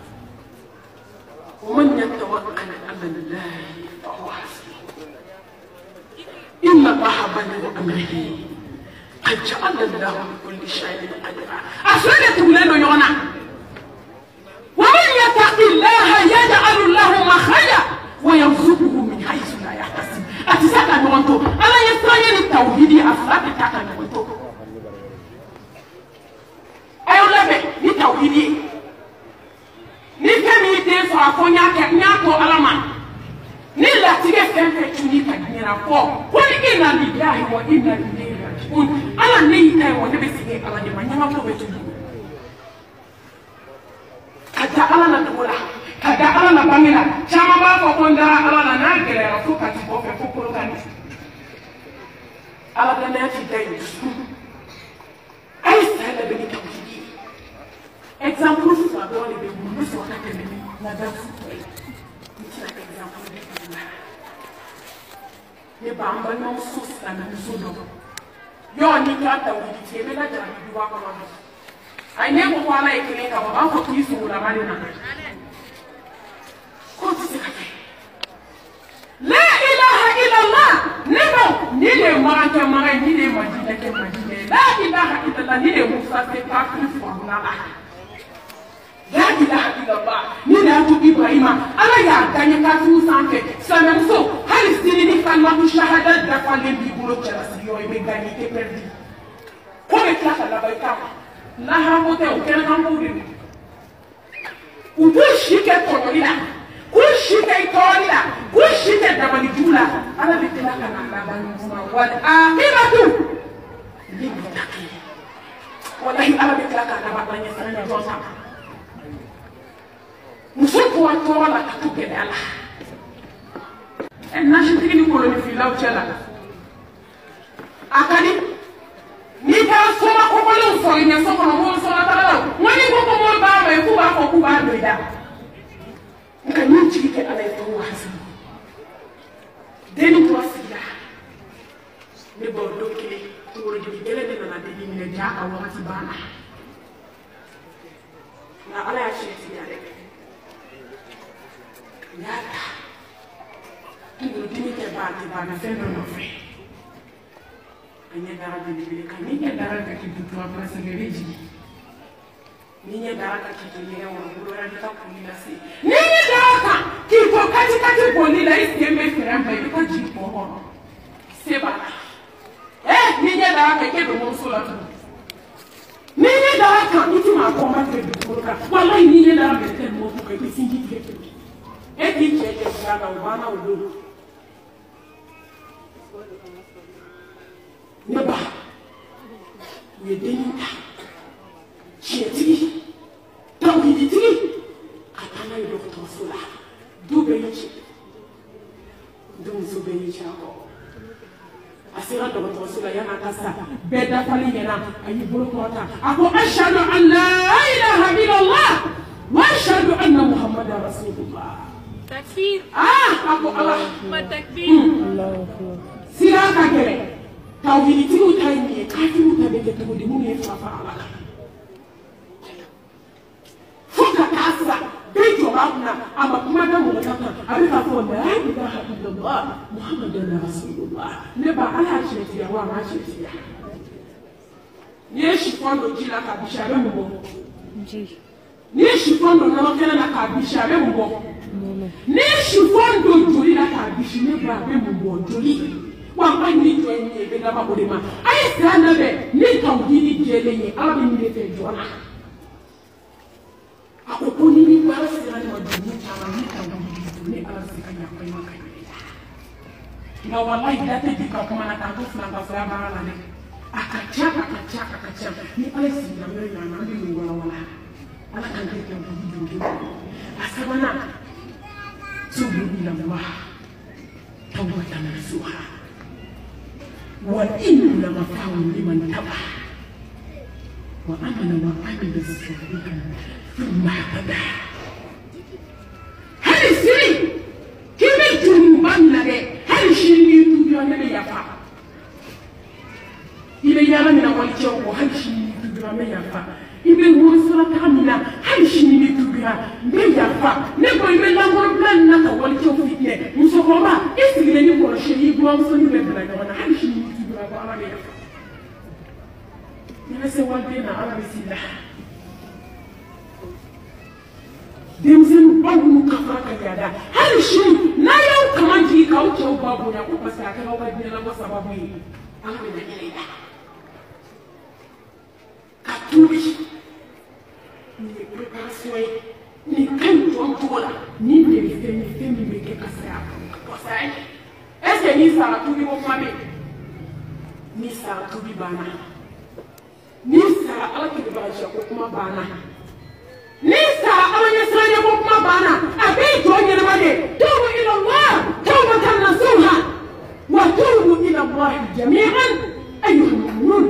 ومن يتوكل على الله فهو حسبه إن الله بالغ أمره قد جعل الله لكل شيء قدرا أسرع تقولين يونا ومن يتق الله يجعل له مخرجا ويرزقه من حيث لا يحتسب أتساكا نونتو ألا يستطيع التوحيد أفراد تاكا نونتو أيوة لبي التوحيد ni kemi de so akonya ke nyato alama ni la tige fempe tuni ka nyira ko woni ina billahi wa inna ilaihi raji'un ala ni tay woni be sige ala de manyama ko betu kada ala na dola kada ala na bangila chama ba ko konda ala na na gele ra ko ka ti bo fe ko ko kan ala da na ti dai ai sai da be ni ka exemple sur la bonne de vous sur la télé la dame c'est un exemple de ça les bambas non sont ça na solo yo ni ka ta wi ti me la jara bi wa ko ma ai ne ko wala e kile ka ba ko ti su la mali na ko ti se ka la ilaha illa allah ne ba ni le ma ka ma ni le ma di ke ma di la ilaha illa allah ni le musa se pa plus fort na la La ilaha illallah ni na tu Ibrahima ala ya ganye ka tu sanke sanamso hali sini ni kalma tu shahada da kwa le bi bulo kala siyo ibe ganye ke perdi ko le kala la baita na ha mote o kena kambu de u do shike to lila ku shike to lila ku shike da bani jula ala bi kala kana la bani kuma wal akhiratu li mutaqin wallahi ala bi kala kana ba bani sana do sa musoku wa tɔɔrɔ la ka to gɛlɛya la ɛ nasitigi ni kolonifilaw cɛ la a ka di n'i taara soma kɔkɔlenw sɔrɔ i ɲɛ so kɔnɔ mɔgɔw sɔrɔ taga la wa n'i ko ko mɔgɔw b'a ma ye k'u b'a fɔ k'u b'a don i da nka n'i jigi kɛ ala ye fɛn wa hasi denni tora sigi la ne b'aw don kelen kunkolodimi gɛlɛn de nana denni minɛ ja a wagati banna nka ala y'a tiɲɛ tigiya dɛ. Yata kungolo dimi ke ba ke ba na fendo no fe anya dara de libele ka ni ke dara ka ki tutu apra se gereji ni nye dara ka ki ni ya wo bulo ra ka ku ni na si ni nye dara ka ki ko ka ti ka ti boni la isi me fere ba bi ka ji ko ho se ba eh ni nye dara ka ke do mo so la tu ni nye dara ka ni ti ma ko ma te do ka wallahi ni nye dara me te mo ko ke si ji ke e ti che che sana ubana udu neba we denita cheti tawhiditi atana yo to sula dube yichi dum zube yichi ako asira to to sula yana kasa beda fali yana ayi bolo kota ako ashhadu an la ilaha illallah wa ashhadu anna muhammadar rasulullah Takbir. Ah, aku Allah. Takbir. Sira ka gere. Tawhidi tiru tay ni kafiru ta be to di mun ye fa fa Allah. Fuka kasa be to rabna ama kuma da mun ka abi ka fo la ilaha illallah muhammadur rasulullah. Ne ba ala shi ti ya wa ma shi ti ya. Ni shi fondo jila ka bishabe mu bo. Nji. Ni shi fondo na kena na ka bishabe mu bo. Ni shifondo joli la ka bishine ba be mu bo joli wa ba ni to ni be na ba bo de ma ai sa na be ni tawhidi jele ni ala bi ni te jona ako ko ni ni ba se na ma du ni ta ma ni tawhidi ni ala se ka ya ko ma ka ni na wallahi da te di ka ko na ka ko flan ba fra ba la ne akacha akacha akacha ni ala se na me na na bi ni wala wala ala kan te ko di asabana سبحان الله توبة نصوح نسوها وإن لغفار لمن تبع وآمن وعمل صالحا ثم اهتدى هل السري كيف الجنوبان لدي هل شيني تبيان لي يفا إلى يالا من أول جوه هل شيني تبيان لي يفا إبن ورسولة كاملة هل شيني تبيان لي يفا نبو إبن لامور بلان نتا أول جوه فتنة مصورة إسلي لني ورشي يبوام سني لبلا جوانا هل شيني تبيان لي يفا نفسي والدينا على مسيلة دمزن بانو كفرك يادا هل شيء لا يوم كمان جي كاوتشو بابو يا كوبا ساكا لو بدينا لو سبابي أنا من الجنة كاتوبي ni preparation ni kan tuam tuola ni de femi femi me ke kasaya kasaya est-ce que ni sara tubi mo mame ni sara tubi bana ni sara ala ke ba ja ko kuma bana ni sara ala ke sara ko kuma bana abi to ni ma de tubu ila allah tawbatan nasuha wa tubu ila allah jami'an ayyuha almu'minun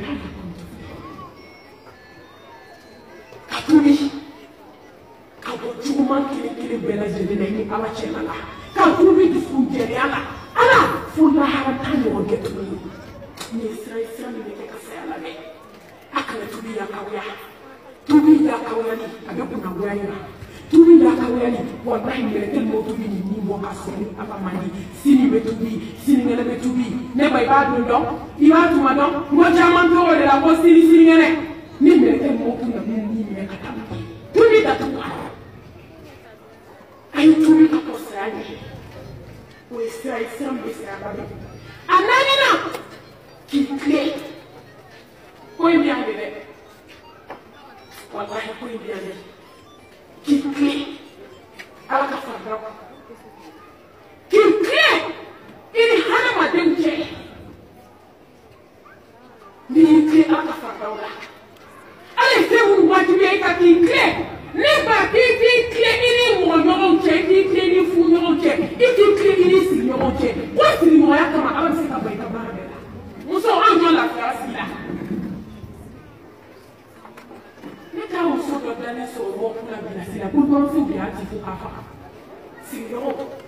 katuni kabo juma kile kile bela jeli ni ala chela la katuni disu jeli ala ala fulla haratani o getu ni sara sara ni ke kasaya la be akala tubi ya kawya tubi ya kawya ni abeku na waya tubi ya kawya ni wallahi mele mo tubi ni ni mo kasoni apa mani sini be tubi sini ngele be tubi ne bay ba do do iba tuma do mo jaman to wala la ko sini sini ngene ni mele mo kuna ni ni me katam tubi da tuwa ay tubi ka ko sani o sai sam be sa ba anani na ki kle Koi bien de wallahi koi bien de kikli ala ka fadra kikli ini hana madem che ni kikli ala ka fadra ala se un wajibi ka kikli ne ba kikli ini mo nyoron che kikli ni fu nyoron che kikli ini si nyoron che kwa si mo ya kama ala se ka bai ka ba muso anjo la fasila Neka usoto dane so mo kuna bila sila kulpa mfu bi ati fu kafa siro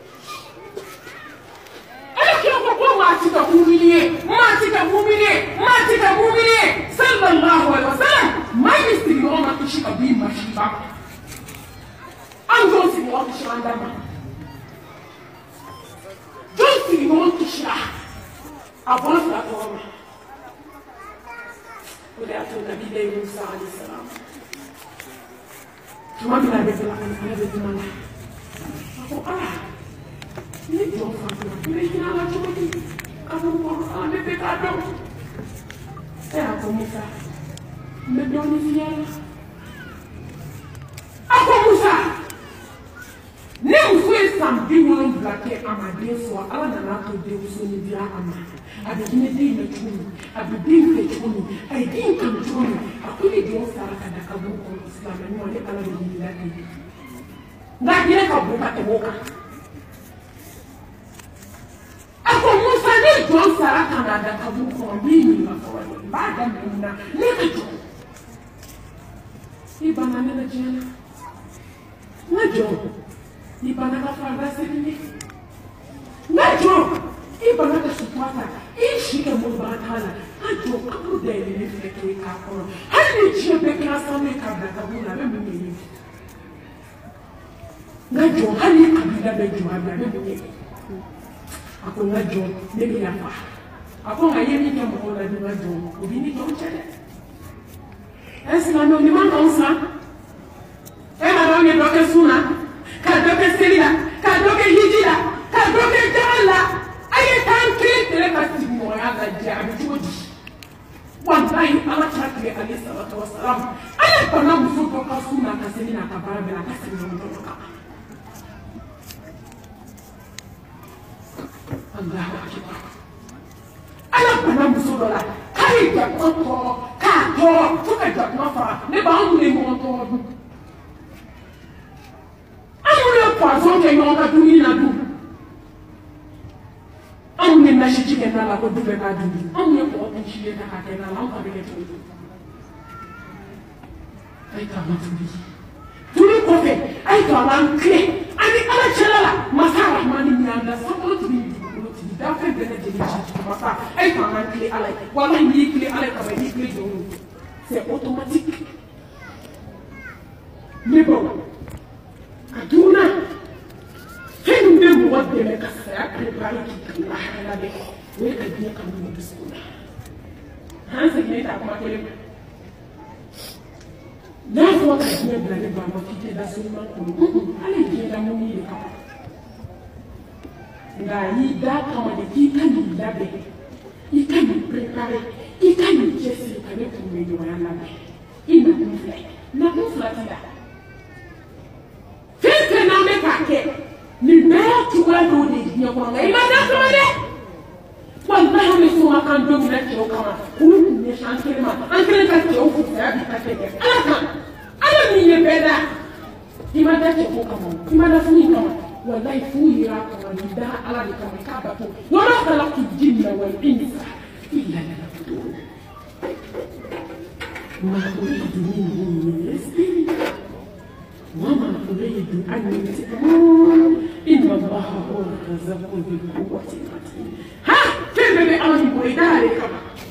ala ki ko ko wa ti ka mumini ma ti ka mumini ma ti ka mumini sallallahu alaihi wasallam ma yistri mo ma kishika bi ma shiba anjo si mo kishanda ma josi mo kishira abon la ko ma Udah tu Nabi Dawud Musa alaihissalam. Cuma bila betul akan ada betul. Aku ah, ini jauh sangat. Ini kenapa cuma ini? Kamu mau ada dekado? Eh aku Musa, menjauh siapa? Aku Musa. Ne uwe sambi won blake amade so ala na na to de so ni dia ama abi ni de na tunu abi din ke tunu ai din kan tunu akuli de sara kada ka bu ko islam ni wale ala ni la ke na dire ka bu ka te boka ako Musa ne jo sara kada da ka bu ko bi ni ma ko ba da na ne ka to ibana ne na jena na jo Ibana ka fara sini najo ibana ka supata ishike mo batala najo aku dele ne feke ka kono hali chebe ka same ka da ka bula be mi ni najo hali abida be jo abida be mi ako najo ne bi ya fa ako ngaye ni ke mo la di najo obi ni ko chele esina no ni man onsa e ma do ni do ke suna kadoke selila kadoke hijila kadoke jala aye tan kire ka timo ya ga jabi joji wallahi ala takle alayhi salatu wassalam ala bana musuko ka suna ka selina ka barabela ka selina ndo ka Allahu akbar ala bana musuko la kai ja ko ka to to ka ja no fa ne ba mu ne mo to poisson que yon ka duni na du. On si jike na la ko dube ka dubi an ye ko on shi na ka na la ko be ke to ay ka ma tubi tubi ko fe ay ka lan kle ani ala chalala masa rahmani ni anda so ko tubi ko tubi da fe be ne je ni masa ay ka lan kle ala wallahi ni kle ala ka be ni kle do c'est automatique mais bon aduna Quem deu o outro dele que se prepara que a ela de o que dia caminho do escuro. Hansa que está com aquele não foi que tinha breve para que te dá seu irmão. Ali que da muni ka. Daí dá como de que can da be. E can prepara e can que se que com meio ela lá. E na confla. Na confla da. Fica na me paquete. Ni bɛɛ cogoya dɔw de diɲɛ kɔnɔ nka i ma da sɔrɔ dɛ walahi an bɛ sɔn ka kan don min na cɛw kama olu tun ɲɛsin an kelen ma an kelen ka cɛw fisaya bi ka kɛ ala kan ala min ye bɛɛ da i ma da cɛw kama i ma da funu kama walahi fu yira a kɔnɔ ni da ala de kama i k'a bato wala khalaqtu jinna wal insa illa liya'budun ma uridu minhum min rizqin وما أريد أن يطعمون إن الله هو الرزاق ذو القوة المتين ها كيف بأمر بولدارك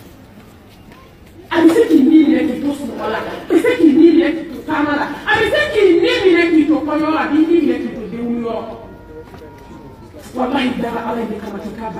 أبسكي نيل يكي تصنع ولا أبسكي نيل يكي تتعمل أبسكي نيل يكي تقوم أبي نيل يكي تدوم والله إدارة علي كما تكابر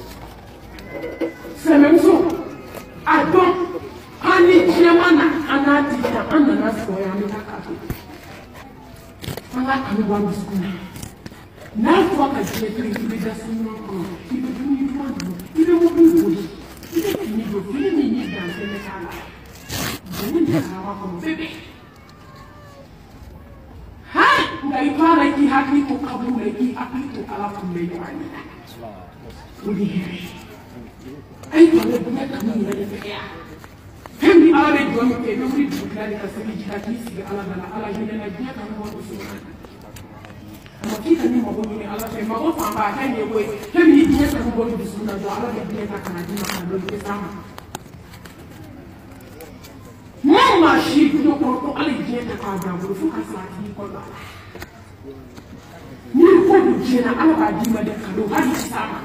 سمعوا أدون أني جمانا أنا تيتا أنا ناس ويامي تكابر Fala kami wa muskuna. Na fwa ka jwe kri ibe da sunyo ko. Ibe duni mwandu. Ibe mwandu wodi. Ibe kini do fili ni ni dan teme kala. Duni ni hawa ko bebe. Ha! Nga ipara ki haki ko kabule ki akli ko ala kumle yawani. Udi hiri. Ay kame bunya kami yawani fea. Hembi ala be joni ke be wuri bukari ka sabi jita kisi ala dala ala yene na jiya kami wa usuna. Ama kita ni mabo ni ala fe mabo famba ka ni we hembi jiya kami wa usuna do ala be jiya ka kana dina ka do ke sama. Mama shi do ko ko ala jiya ka ka da bu fu ka sa ti ko la. Ni ko du jiya na ala ba di ma de ka do ha di sama.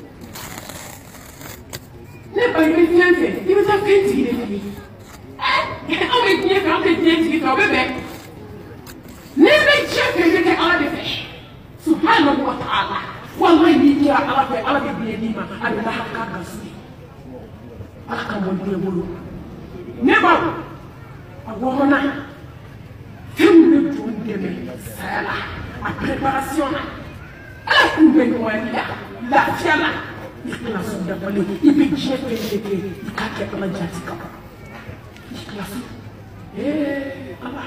Ne ba yi bien fait, il vous a fait dire lui. Eh, on me dit que on me dit que bébé. Ne me chef que je ala de fait. Subhanahu wa ta'ala. Wallahi ni dia ala fe ala de bien ni ma ala la ka ka si. Ala ka mo de bolo. Ne ba. Awo na. Fem ne do de me. Sala. A préparation. Ala ku be ko ya. La fiala. Ikhlas da bale ibe jefe jefe ikake ala jati ka ikhlas eh ala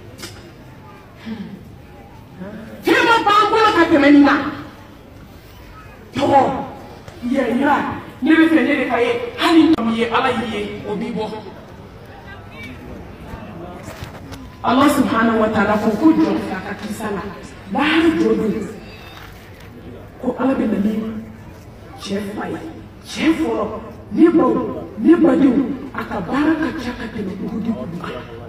tema bangola ka temenina to ye ya ne be fene de kaye hani ye ala ye obibo Allah subhanahu wa ta'ala ko ko jo ka kisala la jodu ko ala be nani chef pai chef foro nebo nebo dio akabaraka chaka tele kudi kubuka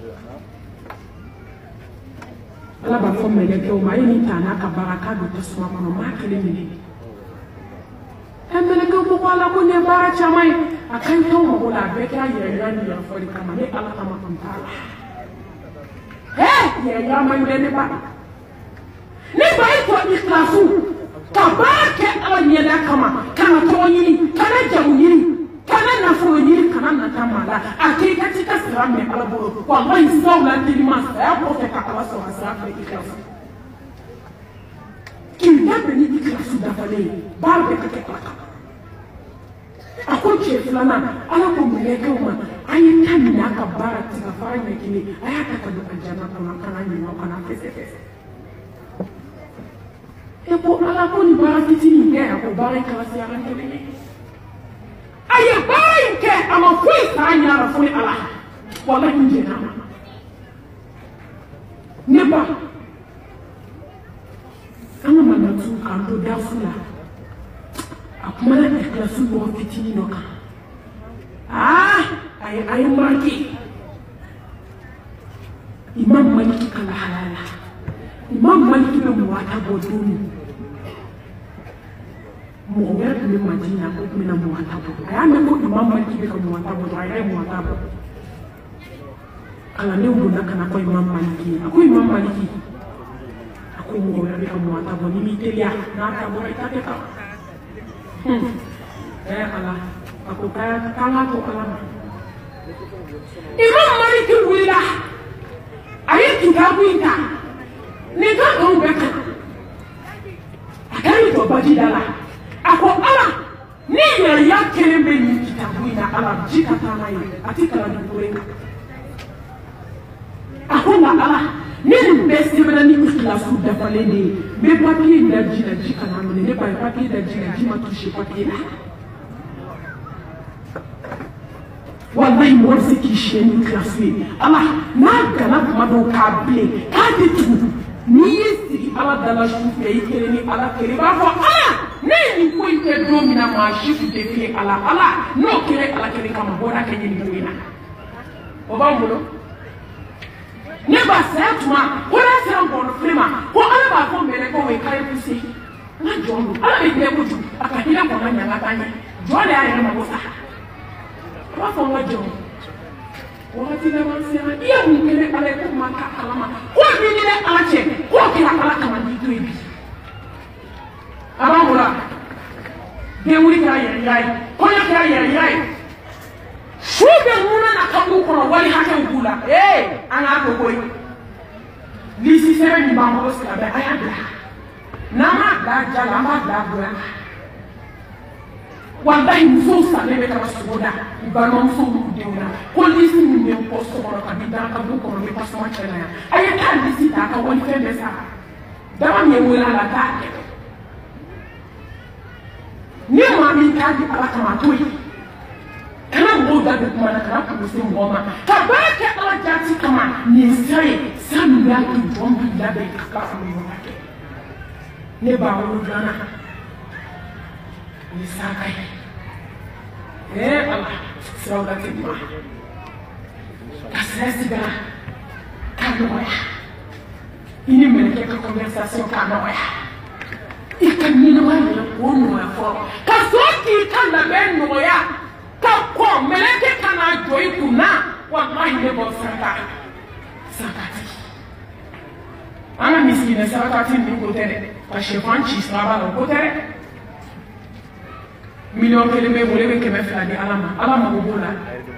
ala ba fo mele ke o mai ni tana akabaraka do tasma kono makale ni emele ke ko wala ko ne bara chamai akan to mo la be ka ye ya ni ya fo di kama ne ala kama kontala eh ye ya mai ne ba ne ba ko ikhlasu kabake ala nyela kama kana to yini kana jamu yini kana nafuro yini kana natamala akika tika sirame ala bolo wallahi sawla dilima ya profe ka ala so asafa ikhlas kinda beni ikhlas da fale barbe ka ke klaka akon che fulana ala ko muleke uma ayi tamina ka barati ka fanya kini ayata ka do ajana kana kana ni kana fese fese e po ala ko ni bara fitini ke ko bara ka wasi ala kele aye bara ke ama fu sanya ra fu ala wala nje na ne ba ama mana tu kan do da fula akumana classe bo fitini no ka ah ay ay marki Imam Maliki kala halala Imam Maliki be muwata boduni mo wer be Madina ko mina muwata bodu ayana ko Imam Maliki be ko muwata bodu ay muwata bodu ala ne ubuna kana ko Imam Maliki ko Imam Maliki ko mo wer be ko muwata bodu ni telia na ta bo itate ka eh ala ako ka kala to ala Imam Maliki wila ayi kitabu ita ne ka don beka akari to badidala ako ala ni ya ya kelembe ni kitabu ina ala jikata na yi atikala ni kurenga ako na ala ni mbesi bana ni kila su da falende me papier da jina jikana no ne ba papier da jina jima toucher papier la wallahi mo se ki sheni classe Allah na gana kuma do ka ble ka ditu ni yisi ala dala shu fe ikere ni ala kere ba ko ah ne ni ko ite do mina ma shifu de fe ala ala no kere ala kere kama boda kenye ni duina o ba mulo ne ba setuma ko na se on bon frima ko ala ba ko mele ko we kai kusi na jondo ala be ne ko ju akahila ko na nyanga tanya jole ya ma ko sa wa fo wa jo wa ti na ma se na iya mu kele ala ko ma ka alama ko bi ni ala che ko kila ala kama ni to ibi aba mura de wuri ka ya yai ko ya ka ya yai shu be muna na ka ko ko wali ha ka gula eh ana ko ko li si sere ni ba mo ska be aya bla na ma da ja la ma da bla wallahi musa ne be ka soda ba no muso ku de una polisi ni me posto ko ka bi da ka bu ko me passo ma chela ay ka ni si ta ka woni fe be sa da ma me wala la ta ni ma mi ka di ala ka ma to yi kana mo da de kuma na ka ku se mo ma ka ba ka ala jati kama ni sai san ya ki bombi da be ka ka mo ma ke ne ba wo dana ni sakai eh Allah sawda timma kasasi da kanoya ini mereka ke conversation kanoya ikan ni no ya wono ya fo kasoki kan da ben no ya ka ko meleke kana joy kuna wallahi ne bo saka sakati ana miskine sakati ni ko tere ka chefanchi saba ko tere million kelime wolebe keme flani alama alama bobola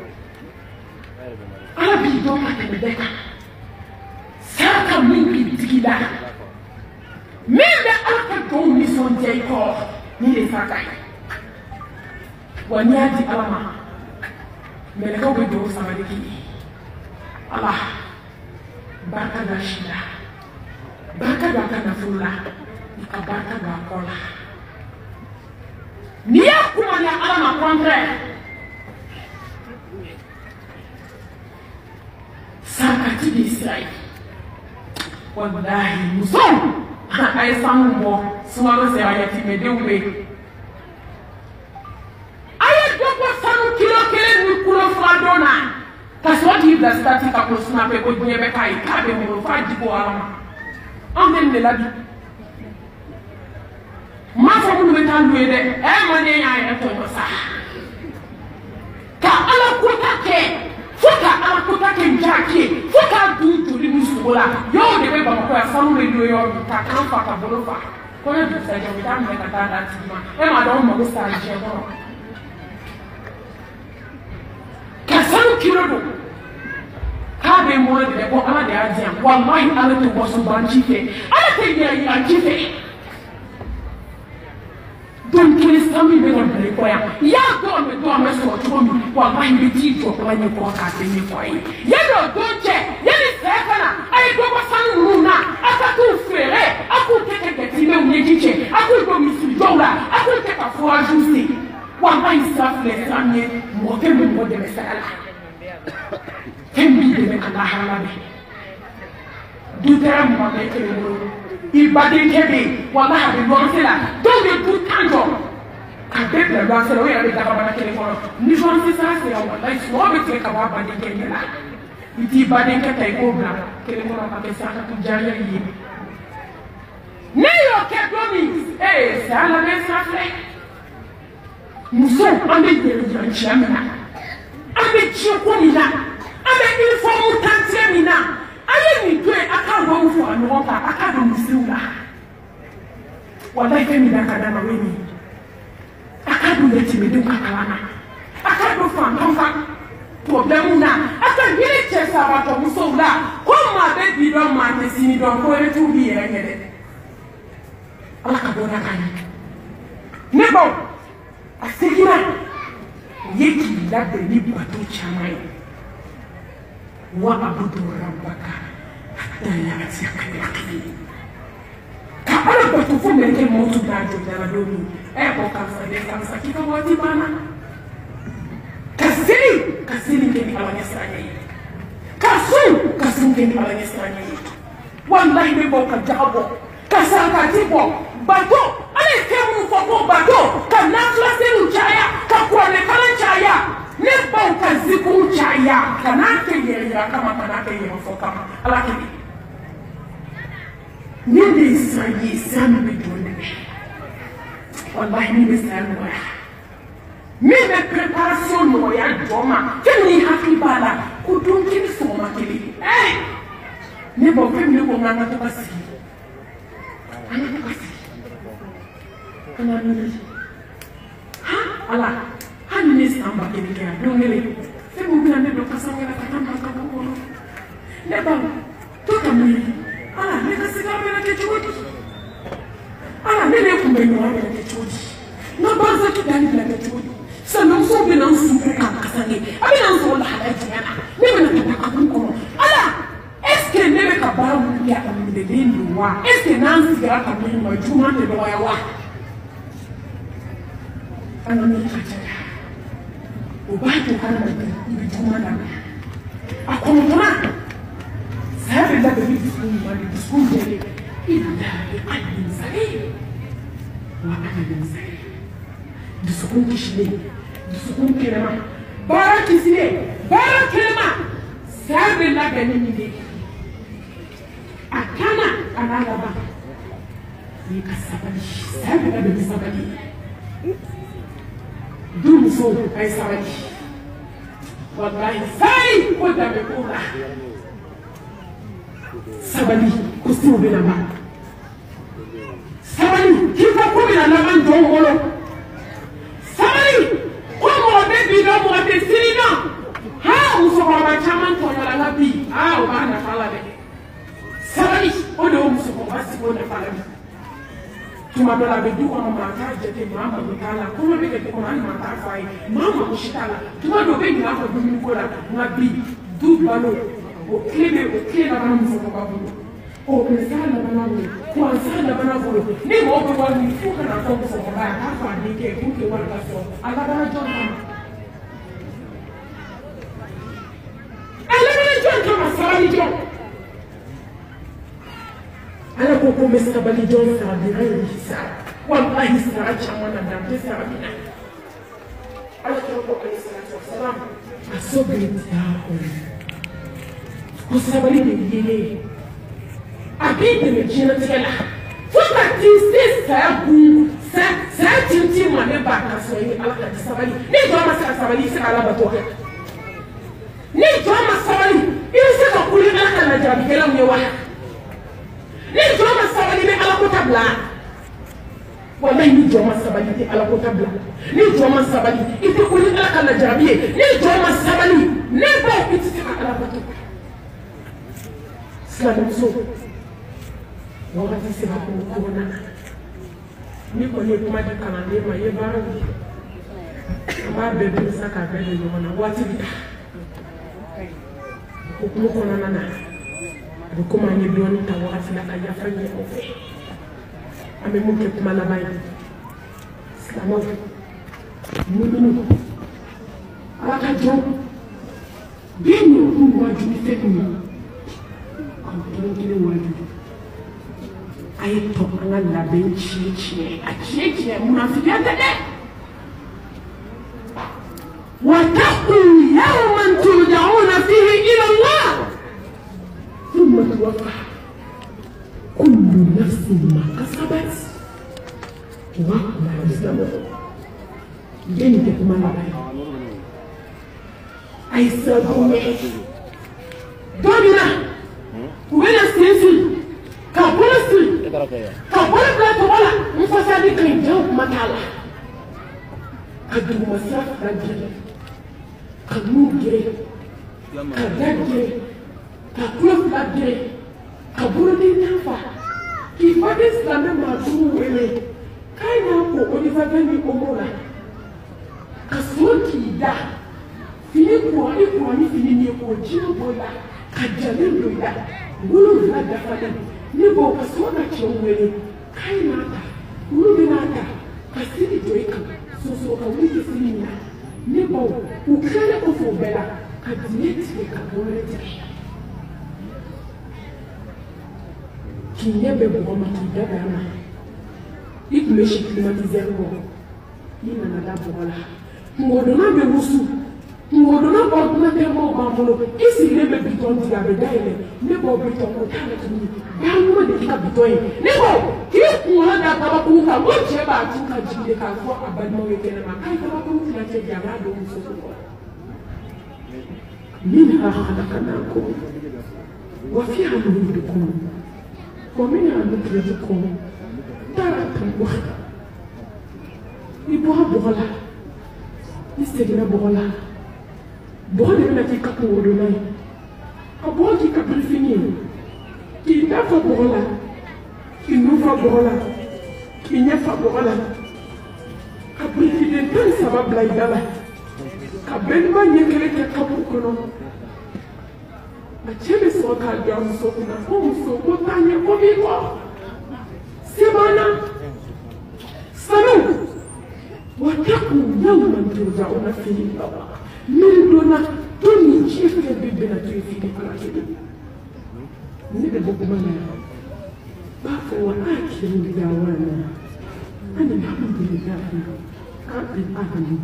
ala bi do ka tebeka saka mingi digida meme aka do mi son jey ko ni le saka wanya di alama mele ko do sama diki ala barka da shida barka da kana fulla ka barka da kola ni ya kuma ya alama contraire sakati di Israel wallahi musom ay sambo sumaro se ayati medewbe ayat ko sanu kilo kele ni kulo fradona kaswati da statika ko snape ko nyebe kai kabe mo faji ko alama amben ne labi ma fa mu be tan duwe de e ma ne ya ya to sa ka ala ko ta ke fuka ala ko ta ke njaki fuka du du li musubola yo de be ba ko ya fa mu be do yo ta kan fa ka bolo fa ko ne du sa je mi dan me ka ta da ti ma e ma do mo ko sa je ko ka san kilo do ka be mo de ko ala de ajian wallahi ala to bo so banchi ke ala te ya ya jife donc les amis de notre école ya do me do me so to mi wa ba ni ti to ko ni ko ka te ni ko yi ya do do che ya ni se kana ai do ko sanu runa aka tu frere aku te te te ti me unye jiche aku do mi su dola aku te ka fo ajusi wa ba ni sa fle sanye mo te me mo de me sala tembi de me kala hala be du tera mo ba ke ibadin kebe wallahi be no sela don't be put tango Quand tu es là, c'est là où il y a des cabanes qui les font. Nous faisons ça, c'est là où il y a des cabanes qui les font. Il dit, bah, il y a des cabanes qui les font. Ne yo kedomi, eh, c'est à la main ça fait. Nous sommes en train de dire, avec Dieu comme il a, avec une forme tantée mina, avec une douée à quand on voit un rond à quand on se voit. Voilà, il fait mina kadama weni. À quand on est timide, on kakalana. À quand on fait un enfant, problème na. À quand il est chez ça, va comme ça là. Comme ma bébé dans ma destinée, donc on est tout bien. Allah ka bona kani ne bon asigina yeki labbe ni bato chamai wa abudu rabbaka hatta ya'tiyaka al-yaqin ka ala bato fu me ke motu da jo da domi e ko ka sa de ka sa ki ka wati bana kasiri kasiri ke ni ala yasanya kasu kasu ke ni ala yasanya wallahi ne bon ka jabo kasakati bo bato ale kemu foko bato kana klaselu chaya ka kuone kana chaya ne bo kaziku chaya kana ke ya kama kana ke ya foka ala ke ni de sanyi sanu bidonde wallahi ni besanu wa mi me préparation no ya joma keni hafi bala kudunki soma kili eh ne bo kemi ko ngana to basi Allah, hal ni samba kini kaya dongele. Semu bila nebe kasangela katamba kabukono. Neba, toka mwili. Allah, neka sigara na kechuodi. Allah, nene kumbe nyuwa na kechuodi. Na baza tu dani na kechuodi. Sana uso bila usumpre kama kasange. Abina uso la halaji yana. Nebe na toka kabukono. Allah, est-ce que nebe kabaru ya amudedeni wa? Est-ce que nansi gara kamili majuma ne doya wa? Ana mkachaya. Ubatu kana majuma na. Akomona. Sabe da bebi diskungu mali diskungu jele. Illa biqalbin salim. Wa qalbin salim. Diskungu shile. Diskungu kelema. Baraki sile. Baraki kelema. Sabe la ganini de. Akana analaba ni kasabali sabe na bebi sabali dum so ay sabali wallahi sai ko da be kula sabali ko si obe na ba sabali kifa ko bi na na ban do ngolo sabali ko mo be bi do mo be sirina ha uso ko ba chaman to na la bi ah o ba na fala de sabali o de o muso ko basi ko na fala bi tuma dola be du ko mata jete mama be kala ko be ke ko an mata fai mama ko shitala tuma do be na ko du ko la na bi du balo o klebe o klebe na muso ko babu o be sala bana bo ko sala bana bo ni mo ko wa ni fu kana ko so ko ba ka fa ni ke ku ke wa ka so ala bana jon mama ala bana jon kama sabali jon ala ko ko me sabali jon sa bi rai hisa wallahi sa chamana da te sa bina ala ko ko ke sa salam asobe ta ko sabali de yele abide me jina tela fuka ti se sa gun sa sa ti ti mo ne ba ka so yi ala ka sabali ni jo ma sa sabali se ala ba to ni jo ma sabali ile se ko kuli ala ka na jabi kala mu wa ni joma sabali be ala ko tabla wallahi ni joma sabali be ala ko tabla ni joma sabali ite ko ni ala kana jabiye ni joma sabali ne ba ite ka ala bato sala so wala ti se ba ko ko na ni ko ni kuma di kana ni ma ye baro ma be be saka be ni mo na wati bi ko ko ko na na Comment on est bien à voir si la caille a fait le fait. À mes mots que tu m'as la maille. C'est la mort. Nous, nous, nous. À la caille, bien nous, nous, nous, nous, fait nous. Quand on est nous, nous. Aïe, toi, on a la bench, à qui est mon affaire de l'air. واتقوا يوما ترجعون فيه إلى الله ثم توفى كل نفس ما كسبت وهم لا يظلمون. بنت كمان أي سبب دوننا وين سيسي كابوسي كابولا بلا ولا مفسدي كنجو مكالا كدو مسافة رجل كموجي كدجي ككلف رجل كبرودي نفا كيف هذا ما تقوله كاينا كو أوليفاني أمورا كسوكي دا fini kuwa ikuwa ni fini ni ko jiwo bola ka jalin do ya gulu na da fada ni bo ka so na chonwele kai na ta gulu na ta ka sidi do ika so so ka wiki fini na ni bo u kale ko fo bela ka dineti ka bole ta kinye be bo ma ki da da na ikme shi klimatizer ko ni na da bola ngodo na be musu ngodo na bo na te mo ba mo isi le be biton ti ga be dai le ne bo biton ko ta to ni ba mo de ka biton ne bo ki ku na da ka ba ku ka mo che ba tu ka ji de ka ko abadmo we ke na ma kai ka ba ku na che ja ba do so so ko minha khalaqnakum wa fiha nu'idukum wa minha nukhrijukum taratan ukhra ibo bola isegina bola bola na ti ka ko do nay abo ki ka fini ki da fa bola ki nu fa bola ki nya fa bola ka president tan sabab la idala ka ben ma nyekele ke ka ko no ma chebe so ka ga so na ko so ko tanya ko bi ko semana sanu واتقوا يوما ترجعون فيه الى الله من دون توني شيف بيبنا تريفي كراكي نبي بوكمانا بافو واكل دعوانا انا الحمد لله رب العالمين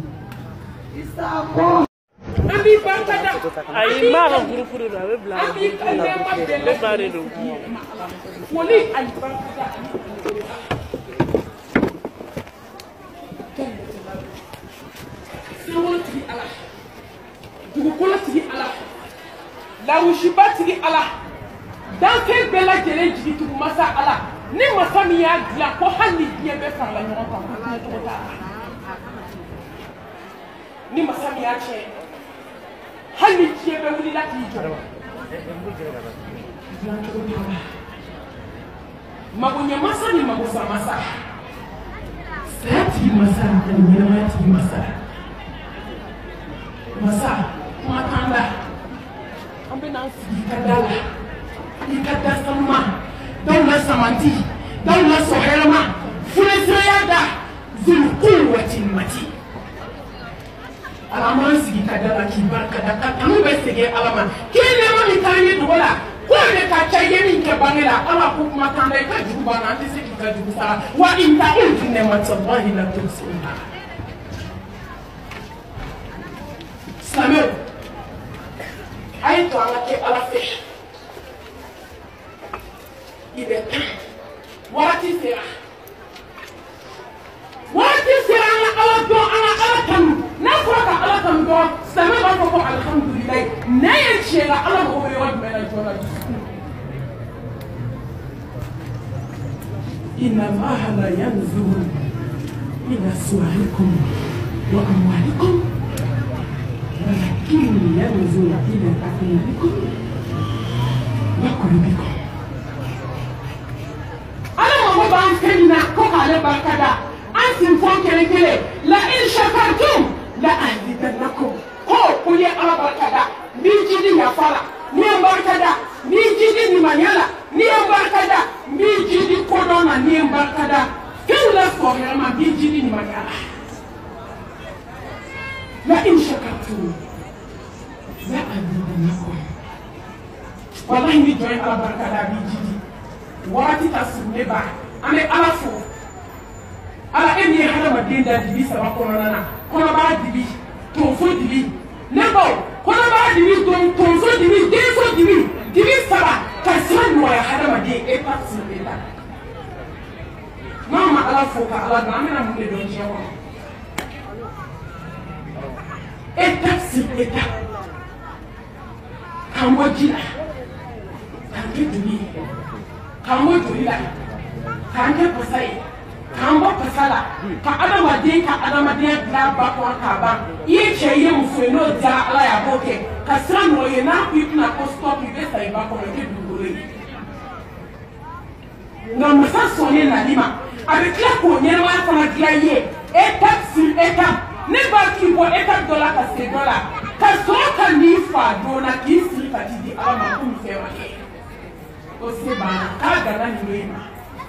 Abi bakada ay mara guru furu da be bla be bare do woli ay bakada sewoti ala dugukolo tigi ala lawusiba tigi ala danfɛn bɛɛ lajɛlen jigi tugu masa ala ni masa min y'a dilan ko hali diɲɛ bɛɛ farala ɲɔgɔn kan ko diɲɛ cogo t'a la ni masa min y'a tiɲɛ hali diɲɛ bɛɛ wulila k'i jɔ dilan cogo t'a la magoɲɛ masa ni magosa masa saya tigi masa ani ɲɛnamaya tigi masa masa kuma t'an da an bɛ n'an sigi ka da la i ka da sanuma dɔw la samanti dɔw la sɔhɛrɛma funesiraya da zulukuwati mati ala m'an sigi ka da la k'i barika da ka kanu bɛ segin ala ma k'i nɛɛma min t'an ye dugu la k'o de ka ca i ye min kɛ bange la ala ko kuma t'an da i ka jugu banna an tɛ se k'i ka jugu sara wa in ta'udu ni'matallahi la tuhsuha silamɛw a ye to an ka kɛ ala fɛ i bɛ tan waati sera waati sera an ka ala dɔn an ka ala kanu n'a fɔra ka ala kanu dɔn silamɛ b'a fɔ ko alihamudulilayi n'a ye tiɲɛ la ala mago bɛ yɔrɔ jumɛn na jɔn na dusukun inna allaha la yanzuru ila suwarikum wa amwalikum ولكن ينظر إلى أعمالكم وقلوبكم. أنا ما بقى كنا كوكا لبركدا أنتم فون كله كله لئن شكرتم لأزيدنكم. هو كل على بركدا بيجي يا فلا نيم بركدا بيجي نمانيلا نيم بركدا بيجي كودونا نيم بركدا كلا فوق ما بيجي نمانيلا. لئن شكرتم لأزيدنكم. والله ni join ala barka da bi jiji wati tasune ba ane ala fo ala eni hala madin da dibi saba kono nana kono ba dibi tonso dimi ne ba kɔnɔbara dimi tonso dimi denso dimi dimi saba ka sira nɔgɔya hadamaden e pa siri la n'an ma ala fo ka ala dɔn an bɛna mun de dɔn diɲɛ kɔnɔ étape sur étape k'an bɔ ji la k'an kɛ joli ye k'an bɔ joli la k'an kɛ pasa ye k'an bɔ pasa la ka adamaden ka adamadenya dilan ba kɔnɔ k'a ban i ye cɛ i ye muso ye n'o diyara ala ye a b'o kɛ ka sira nɔgɔ ye n'a ko i tɛna ko stop i bɛ sa i ba kɔnɔ i tɛ dugukolo ye nka masa sɔnnen nali ma a bɛ tila k'o ɲɛnamaya fana dilan i ye étape sur étape ne b'a k'i bɔ étape dɔ la ka se dɔ la ka sɔrɔ ka n'i fa joona k'i sigi ka t'i di ala ma ko nin fɛn ma kɛ o se banna k'a gana nin ye ma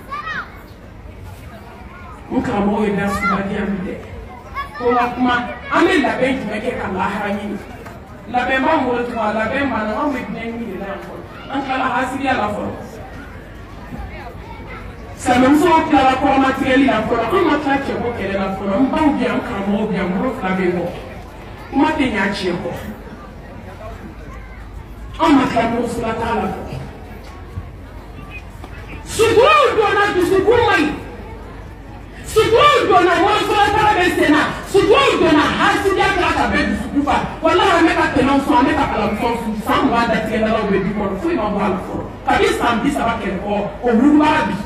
n karamɔgɔ ye dasubadiya min dɛ ko n ka kuma an bɛ labɛn jumɛn kɛ ka lahara ɲini labɛn b'an bolo tuma labɛn banna anw bɛ diɲɛ ɲini de la yan fɔlɔ an tilala hasidiya la fɔlɔ silamɛmusow tilala kɔrɔmatigɛli la fɔlɔ an ma tila cɛko kɛlɛ la fɔlɔ n baw bɛ yan n karamɔgɔw bɛ yan bolo fila bɛ bɔ kuma tɛ ɲa tiɲɛ kɔ an ma tila mɔgɔsula t'a la fɔlɔ suturaw donna dusukun man ɲi suturaw donna mɔgɔsula t'a bɛ sen na suturaw donna hasidiya t'a ka bɛ dusukun fa walahi an bɛ ka tɛnɛw sɔn an bɛ ka kalanfɛnw sɔn san mugan datigɛdalaw bɛ du kɔnɔ foyi ma bɔ a la fɔlɔ kabi san bi saba kɛlɛ kɔ o wulibara bi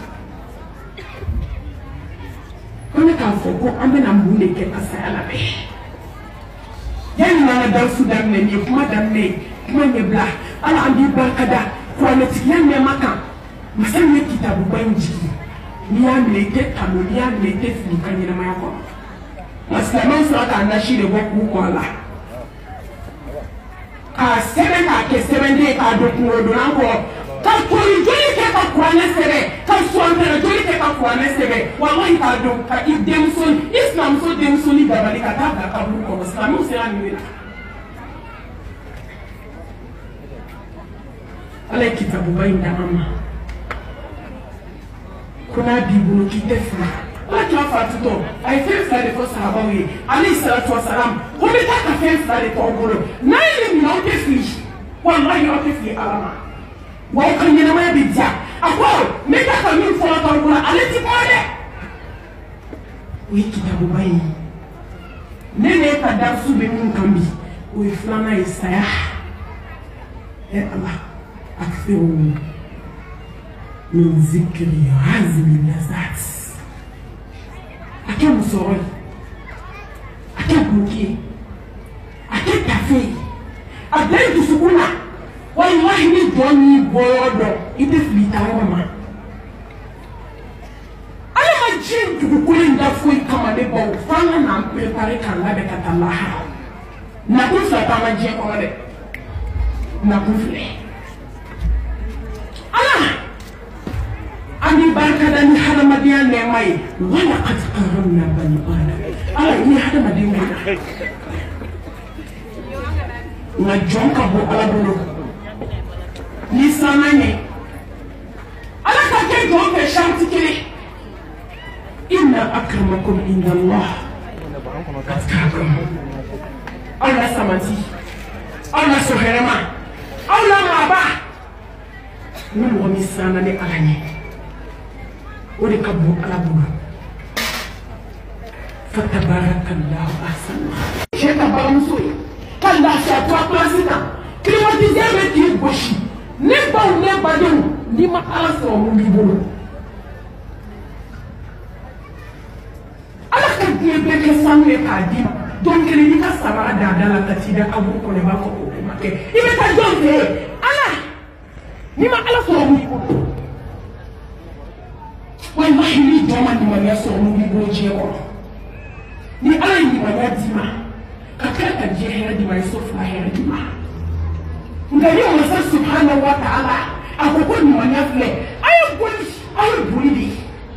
ko ne k'a fɔ ko an bɛna mun de kɛ ka saya labɛn yanni n'an ka darusu daminɛ nin ye kuma daminɛ ye kuma ɲɛbila ala an b'i barikada kuranɛtigiya nɛɛma kan masa min ye kitabuba in jigi n'i y'a minɛ i tɛ tanu n'i y'a minɛ i tɛ fili i ka ɲɛnamaya kɔnɔ nka silamɛw sɔrɔ k'a nasi de bɔ k'u kɔ a la k'a sɛbɛn k'a kɛ sɛbɛnden ye k'a don kunkolodonnan kɔrɔ ka tori joli kɛ ka kuranɛ sɛbɛn ka sɔntɛrɛ joli kɛ ka kuranɛ sɛbɛn walahi k'a dɔn ka i denmuso i sinamuso denmuso ni dabali ka taa bila kaburu kɔnɔ silamɛw sera nin de la ala ye kitabuba in d'an ma ko n'a b'i bolo k'i tɛ fili ala kira fatutɔ a ye fɛn fila de fɔ sahabaw ye alayhi salatu wa salam ko n bɛ taa ka fɛn fila de t'aw bolo n'a ye nin minɛ aw tɛ fili walahi aw tɛ fili ala ma wa aw ka ɲɛnamaya bɛ diya a ko n bɛ taa ka min fɔlɔ t'aw bolo ale ti bɔ dɛ o ye kitabuba ye ne ne ka darisu bɛ min kan bi o ye filanan ye saya ɛ ala akfiru min zikiri hazimi lazat a kɛ musɔrɔ ye a kɛ guki ye a kɛ tafe ye a bila i dusukun na wallahi ni jɔn y'i bɔ yɔrɔ dɔn i tɛ fili i taa yɔrɔ ma ala ma diɲɛ dugukolo in da foyi kama ne baw f'an ka n'an préparer k'an labɛn ka taa lahara nakun fila t'an ka diɲɛ kɔnɔ dɛ nakun filɛ ala an b'i barikada ni hadamadenya nɛɛma ye wala qad karramna bani adam ala i ye hadamaden bonya nka jɔn ka bɔ ala bolo ni sanna ɲɛ ala ka kɛ jɔn fɛ shanti kelen inna akramakum inda allah atqakum aw la samati aw la sohɛrɛma aw la maaba ni mɔgɔ min sanna ni ala ɲɛ o de ka bon ala bolo fatabarakallahu ahsanul khaliqin cɛ ka baramuso ye ka lafiya to a place kan climatiseur bɛ k'i gosi ne baw ne badenw n'i ma ala sɔrɔ mun b'i bolo ala ka diɲɛ bɛɛ kɛ sanu ye k'a d'i ma don kelen n'i ka sabara da da la ka t'i da kaburu kɔnɔ i b'a fɔ ko o ma kɛ i bɛ taa jɔn fɛ yen ala n'i ma ala sɔrɔ mun b'i bolo wallahi ni jɔn ma limaniya sɔrɔ mun b'i bolo diɲɛ kɔnɔ ni ala ye limaniya d'i ma ka tila ka diɲɛ hɛrɛ d'i ma i so fila hɛrɛ d'i ma nka ni masa subhanahu wa ta'ala a ko ko limaniya filɛ a ye boli a ye boli de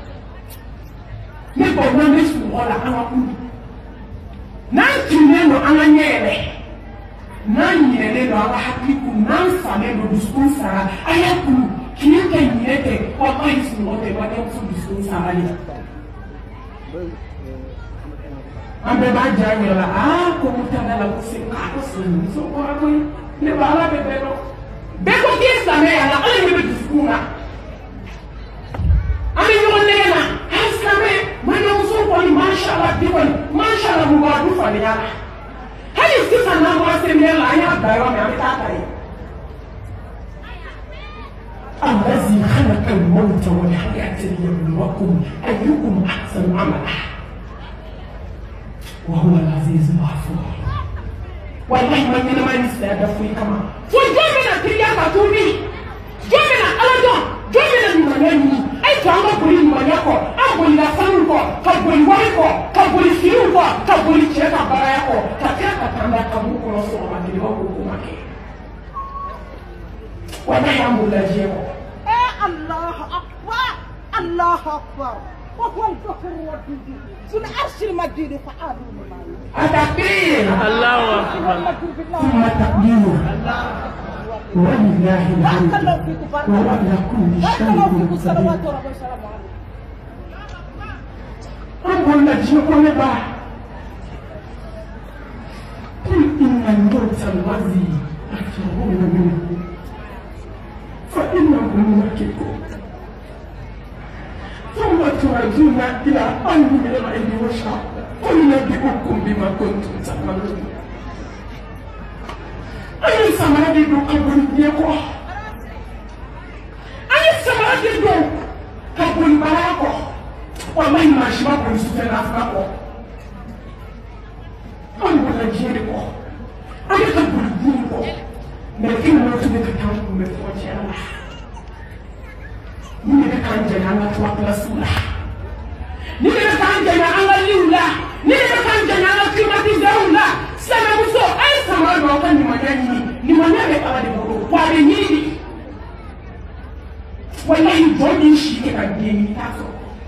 ne baw n'an bɛ sunɔgɔ la an ka kulu n'an tinnen don an ka ɲɛ yɛlɛ n'an ɲinɛnen don an ka hakili kulu n'an salen don dusukun sara a y'a kulu kini tɛ ɲinɛ tɛ wallahi sunɔgɔ tɛ walimuso dusukun sara de ambe ba janya la ah ko mutana la ko se ka ko so ni so ko ko ne ba la be be no be ko ki islam ya la ala ni be diskuna ami ni wonne na islam ma no so ko ni mashallah di ko mashallah mu ba du fa ni ala hali sifa na mo se me la ya ba yo me amita kai الذي خلق الموت والحياة ليبلوكم أيكم أحسن عملا وهو العزيز الغفور والله ما من ما نستعد في كما فجمنا تريا كتوبي جمنا على دون جمنا من يني أي تعمل بقول من يكو أقول لا سانكو كقول وايكو كقول سيروكو كقول شيء كبرايكو كتير كتامل كابو كروسو ما تريوا كوكوماكي والله أقول لا جيكو الله أكبر الله أكبر وهو الغفور الودود ذو العرش المجيد فعال لما التكبير الله أكبر ثم التكبير ولله الحمد وعلى كل شيء صلوات قدير ربي وسلامه عليه أقول لك شكرا لك قل إن الموت الذي تفرغون منه فإنه ممكنكم ثم تردون إلى عالم الغيب والشهادة قل نبئكم بما كنتم تعملون أي سماء دو قبل يقوى أي سماء دو قبل بلاقوى والله ما شباب رسول أفلاقوى أنا ولا جيرقوى أنا قبل دينقوى لكن ما تبقى تعمل مفوجي الله نيجي كان جانا توكل رسوله نيجي كان جانا على الله نيجي كان جانا على كلمة الله سما مسو أي سما لو كان نماني نماني بقى دبورو وارنيني والله يجوني شيء كان تاسو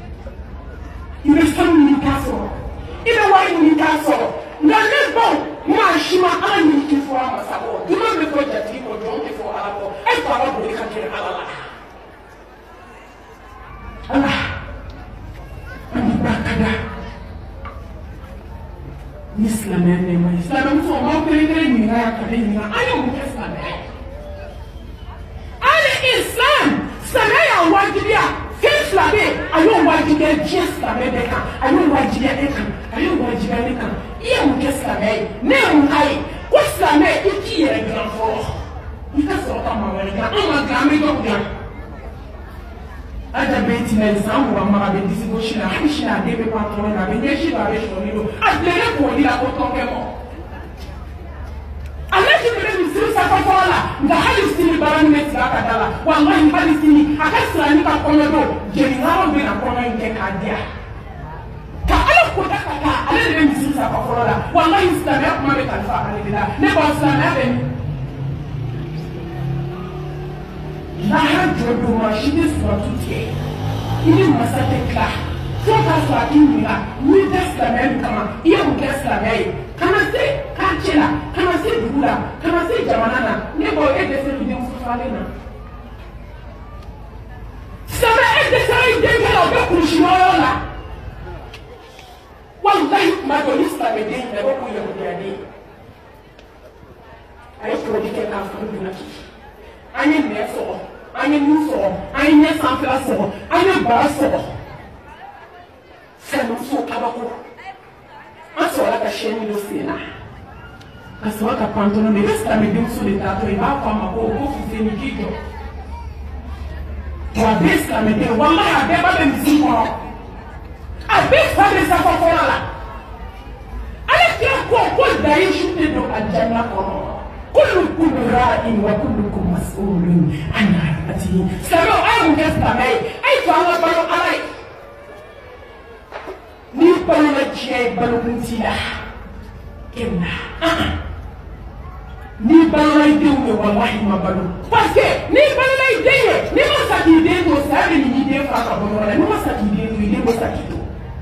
يرسمني تاسو إذا وين تاسو نالبو ما شيما أني كيفوا ما سابو دما بفوجة تيمو جون كيفوا على بو أي فارو بودي كتير على الله Allah ani bakada Islam ne ma Islam so ma pere ni na ka ni na ayo mu Islam ale Islam sana ya wajibia Islam ayo wajibia Islam be ka ayo wajibia e kan ayo wajibia ne kan iya mu Islam ne mu ai ko Islam e ki yere gran fo ita so ta ma wele ka ama ga me do ga Ada beti na example wa mara be disigo shina shina de be patron na be yeshi ba be shoni do atlere ko ni la ko tonke mo alaji be ni siri sa ko la nga hali sini baran me tira ka dala wallahi hali sini akasra ni ka kono do jeni ngaro be na kono nke ka dia ka ala ko ta ka ka ala de be siri sa ko la wallahi islam ya kuma be kalfa ala bila ne ba islam ya be La radio de machine soit tout est. Il est massacré là. Faut qu'à soit une là. Nous teste la même comment. Il y a une caisse la veille. Comment c'est Kachela. Comment c'est Doula. Comment c'est Jamanana. Ne pas être de ces vidéos sur la laine. Ça va être de ça et de la bête pour le chinois là. Wallahi ma donne ça me dit. Ne pas pour y regarder. Aïe pour dire qu'elle a fait une vie. Aïe n'est pas. Aïe nous sommes, aïe n'est sans place, aïe basse. C'est nous sommes tabako. On se voit la chaîne de Sénat. On se voit la pantalon, mais reste à mes deux sous les tatouages. Il va pas m'avoir au bout de mes guides. Tu as baissé la médaille. Wallah, il y a pas de musique. Il baisse pas de sa façon là. Allez, tiens, quoi, quoi, d'ailleurs, je te donne à Djana Kono. كلكم راع وكلكم مسؤول عن رعيته سمعوا أي مجسمي أي فعلا بلو علي ni balo la jie balo ntila kemna ni balo la ide we wallahi ma balo parce que ni balo la ide ni ma saki ide to sabe ni ide fa ka bono la ni ma saki ide to ide mo saki to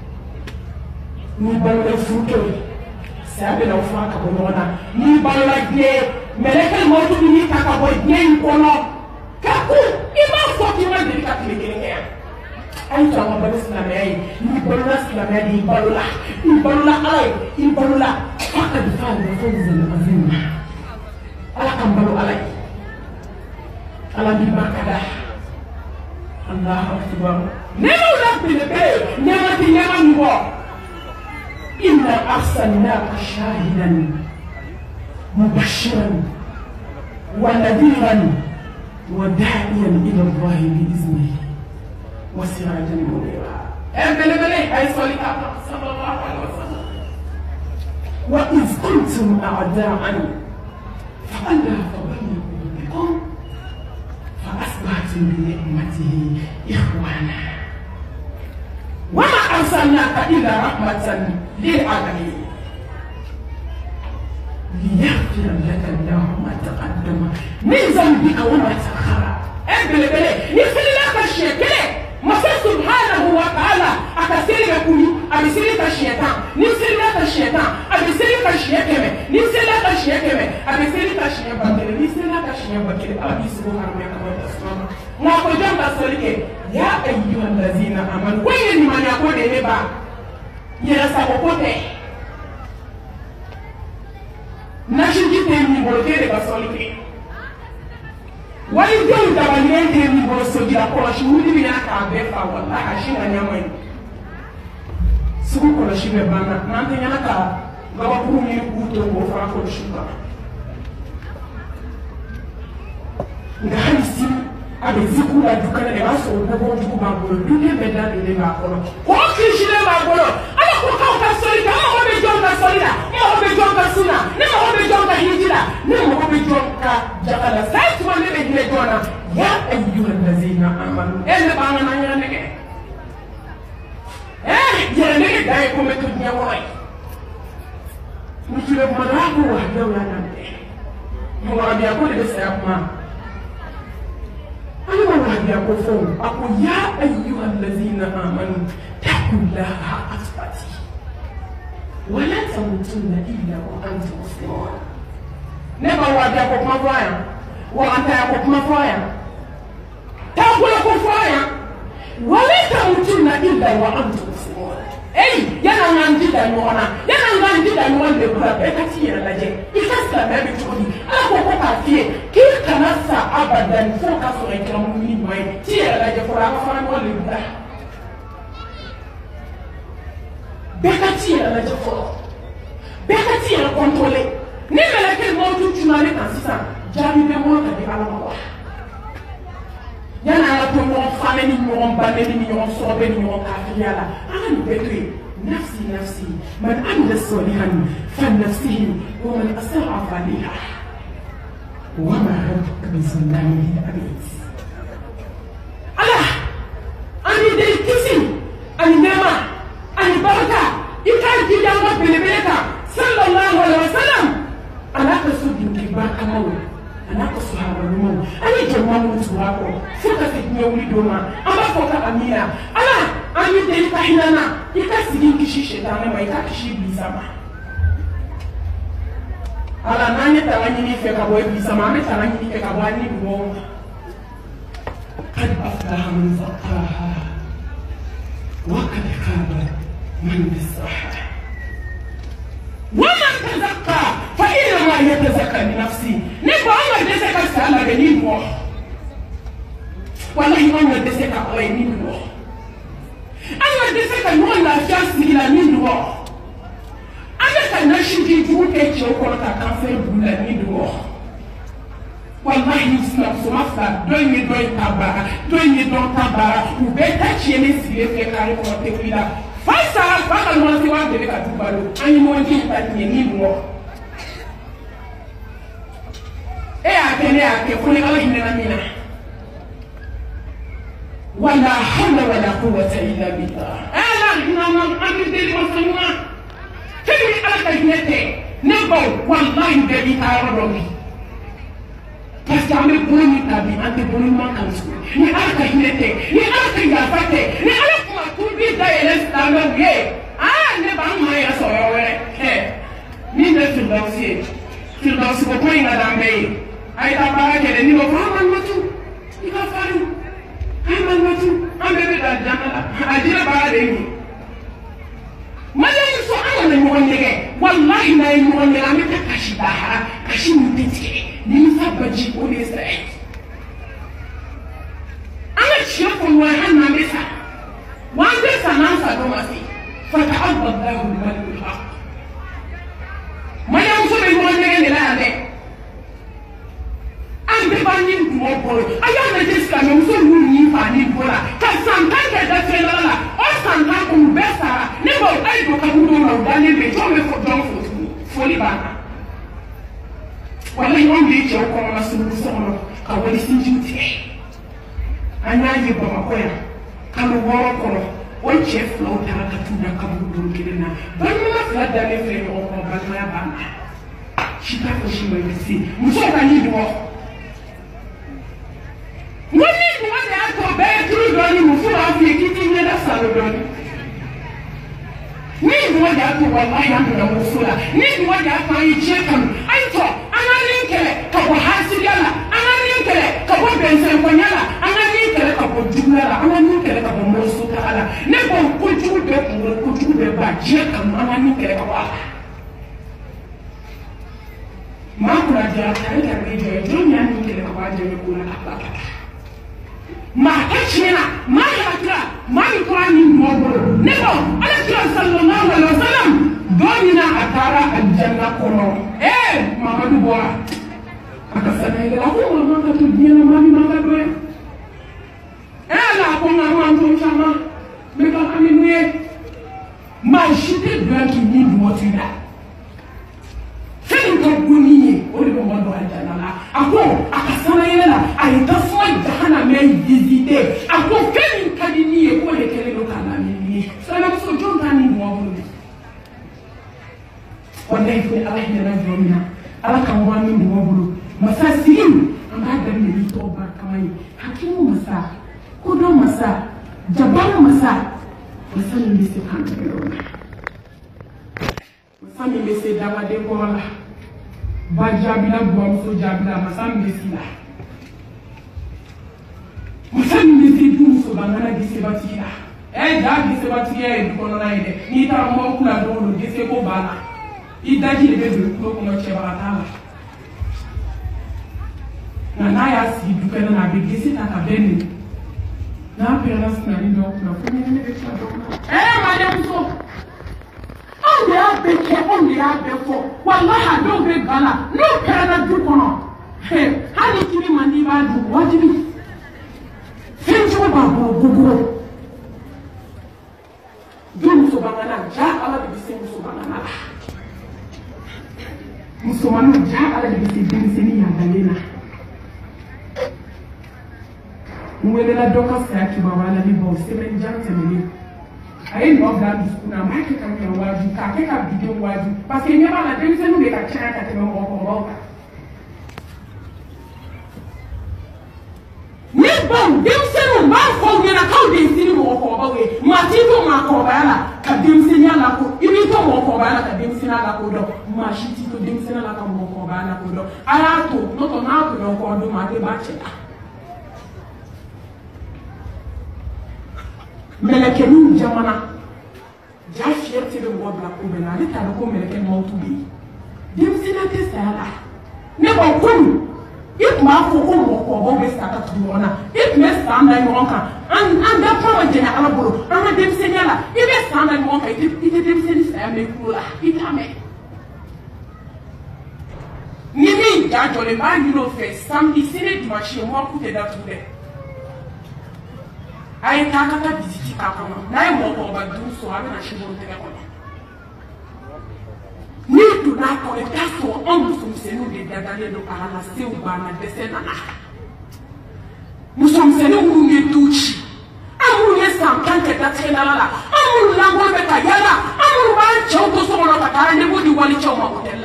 ni balo la futo sabe na fa ka bono na ni balo la die meleke mo to ni ka ka boy die nkono ka ku ima fo ki ma de ka kile kile ya ay tama ba islamay ni balla islamay di balla ni balla ay ni balla faqad fa'ala fawzan azima ala kam balu alay ala bi makada Allah akbar nema la bilbe nema ti nema ngo inna arsalnaka shahidan mubashiran wa nadiran wa da'iyan ila Allah bi iznihi وسراجا منيرا أبلغ لي أي صلى الله عليه وسلم وإذ كنتم أعداء فألف بين قلوبكم فأصبحتم بنعمته إخوانا وما أرسلناك إلا رحمة للعالمين ليغفر لك الله ما تقدم من ذنبك وما تأخر أبلغ لي يغفر لك الشيء Masa subhanahu wa ta'ala akasiri kumi abisiri ka shaitan ni siri ka shaitan abisiri ka shaitan ni siri ka shaitan abisiri ka shaitan ni siri ka shaitan abisiri harme ka wata sama na ko jamba solike ya ayyuhal ladzina amanu ko ni manya ko de ba ya sa ko kote na shinji te ni boloke de ba solike wali don da banende ni bo so gira ko shi wudi bi na ka be fa wallahi shi na nyama ni su ko shi be bana na te nyana ka ga ba ku ni ku to ko fa ko shi ba nga halisi abe zikula dukana e ba so ko ko du ba bolo du ne be da de ba ko ko ki shi le ba bolo ala ko ka ka so ri ka mo be jon ka so ri da mo be jon ka suna ne mo be jon ka hijira ne mo be jon ka jakala sai tu ne be hile jona ya ayyuhal ladzina amanu ele ba na nya ne ke eh je ne ke dai ko me tu nya ko ai mu ci le ma da ko wa da ya na ne mo wa bi ko de sai kuma أنا ما أقول فهم أقول يا أيها الذين آمنوا اتقوا الله حق تقاته ولا تموتن إلا وأنتم مسلمون نبغى واحد يقول ما فايا وأنت يقول ما فايا تقول يقول فايا ولا تموتن إلا وأنتم مسلمون أي يلا نعندي دانوانا يلا نعندي دانوان لبلا بكتير لجي إخسر ما بتقولي أنا بقول كافيه كيف كناسا أبدا فوق سورة كلامي ماي تير لجي فورا فورا ولا لبلا بكتير لجي فورا بكتير كنترولي نملا كل موجود تنالي كنسا جامي بموت كدي على الله yana ala to mo fane ni mo bande ni mo sobe ni mo kafiyala an betri nafsi nafsi man amila salihan fa nafsihi wa man asaa faliha wa ma rabbuka bi zallami lil abid ala ani de kisi ani nema ani baraka ikal jidanga belebeleka sallallahu alaihi wasallam ala tasudi kibaka mawu anako sahaba numu ani jamamu tuwako fuka fitnya ulidoma amba foka amina ala ani de kahinana ikasigi kishi shetani ma ikakishi bisama ala nanye tawanyi ni feka boy bisama ame tawanyi ni feka boy ni bo qad aflaha man zaqaha wa qad khaba man bisaha ومن تزكى فإنما يتزكى لنفسه نبغى أنا أتزكى سألا بنين روح والله أنا أتزكى على مين روح أنا أتزكى نوع لا شخص إلى مين روح أنا كناشي جود كيتشو كوتا كافر بولا مين روح والله يسمع سمعت دويني دوين تبارا دويني دوين تبارا وبيتا تشيني سيلي في كاري كوتي ويلا Faisa alfaka mwasi wangu deka tubalo ani mwonji mpati ni mwo e akene ake kule kala hinena mina wala hawla wala quwwata illa billah ala hinana amideli wasanyuma kemi ala kahinete nebo wallahi debi tarodomi parce que ame bolo mi tabi ante bolo mankansu ni ala kahinete ni ala kayafate ni ala kubi da yele stama ye ah ne ba ma ya so yo we eh ni ne firdausi firdausi ko koy na dambe ay ta ba ke ni no fa man matu ika faru ay man matu ambe be da janala n'a eu mon ami Kashida, Kashim Titi, Nisa Baji, on est vrai. أنا شايف الواحد ما بيسا ما بيسا ناسا دوماسي فتعبد الله الملك الحق ما يوصل المواجهة لا أبي أنا بباني موبول أيام نجسك نوصل مني فاني بولا كسان كان كذا فيلا لا أصلا كان كم بيسا نبغى أي بكرة لو داني بيجوا بفضل فوتو فولي بانا ولا يوم بيجوا كم مسؤول سونو كولي سنجوتي anya yi ba makoya kanu woro kono o chef lo tara ka tuna ka budu kidina ban na fla da le fe o ko ban na ba shi ta ko shi mai si mu so ka ni do woni ni wa da ko be tru do ni mu fura fi kiti ne da salo do ni ni ni wa da ko wallahi an da mu fura ni ni wa da ko yi che kan ai to ana linkele ka ko hasidala ana linkele ka ko bensen ko nyala ana kele ka bɔ juguya la an ka min kɛlɛ ka bɔ mɔriso ta la ne ko kojugu bɛɛ kunkolo kojugu bɛɛ ba diɲɛ kanu an ka min kɛlɛ ka bɔ a la maa kunna jara ale ka ne jɔ ye jɔn min y'a min kɛlɛ ka bɔ a jɛ ne ko la ka ba ka taa maa kɛ tiɲɛna maa yɛrɛ kira maa min tora nin mɔ bolo ne ko ale kira sallallahu alaihi wa sallam don min na a taara alijanna kɔnɔ ee mamadu bɔra a ka sɛnɛ a ko mama ka to diɲɛ na maa min ma ka dɔ ye. Ela com a mão do chama, me dá a minha, mas se te dá que me do outro lá. Sem que bonito, olha como ando a jana lá. A com a caçana ela, a então foi jana me visiter. A com quem cadinha, como é que ele não tá na minha? Só não sou John Dani no mundo. Quando ele foi ela ainda não viu minha, ela acabou a mim do mundo. Mas assim, a nada me deu para caminho. Aqui não massa. Kudo masa, jabal masa, masa ni bisi kanto masa ni bisi dawa de kola, ba jabila buam so jabila masa ni bisi la, masa ni bisi dum so bangana bisi bati la, eh ja bisi bati eh kono na ide, ni ta mo kula do lo bisi ko bala, idaji le be ko ko no cheba ta na na ya si dukana na be bisi ta ka beni. Na apenas na ndo kuna fanya nini becha dona eh madam so on the abeke on the abefo wallahi ado be gala no pera du kono eh hani kini mani ba du wajibi finjo ba bo gugu dum so bangana ja ala bi se so bangana musomanu ja ala bi se bin se ni ya dalena mwele la doka saki bawala ni bo seven jante mili ayi no da biskuna ma ke kan ya waju ka ke ka video waju parce que nyama la dem senu le ka chana ka te mo ko mo ni bon dem senu ma ko ni na ka de sinu mo ko ba we ma ti to ma ko ba la ka dem senu la ko ibi to mo ko ba la ka dem senu la ko do ma shi ti to dem senu la ka mo ko ba la ko do aya to no to na to no ko do ma de ba che meleke ni jamana ja fierté de mo bla ko bela le ta ko meleke mo to bi dim sina te sala ne bo kun it ma ko ko mo ko bo be sta ka tu ona it me sta na yo onka an an da pa je na ala bolo an dim sina la i be sta na yo onka it it dim sina sa me kula itame ni mi ja jole ma you know fe sam di sine di machine mo ku te da tu de ai ta ka ta visiti ka kono na e mo ko ba du so ana na shi bo te ka kono ni tu na ko e ta so on du so se no de da da le do ka na se u ba na de se na na mu so se no mu ni tuchi amu ni sam kan ke ta te na la amu la go be ka yala amu ba cho to so no ka ta ne bo di wali cho ma ko della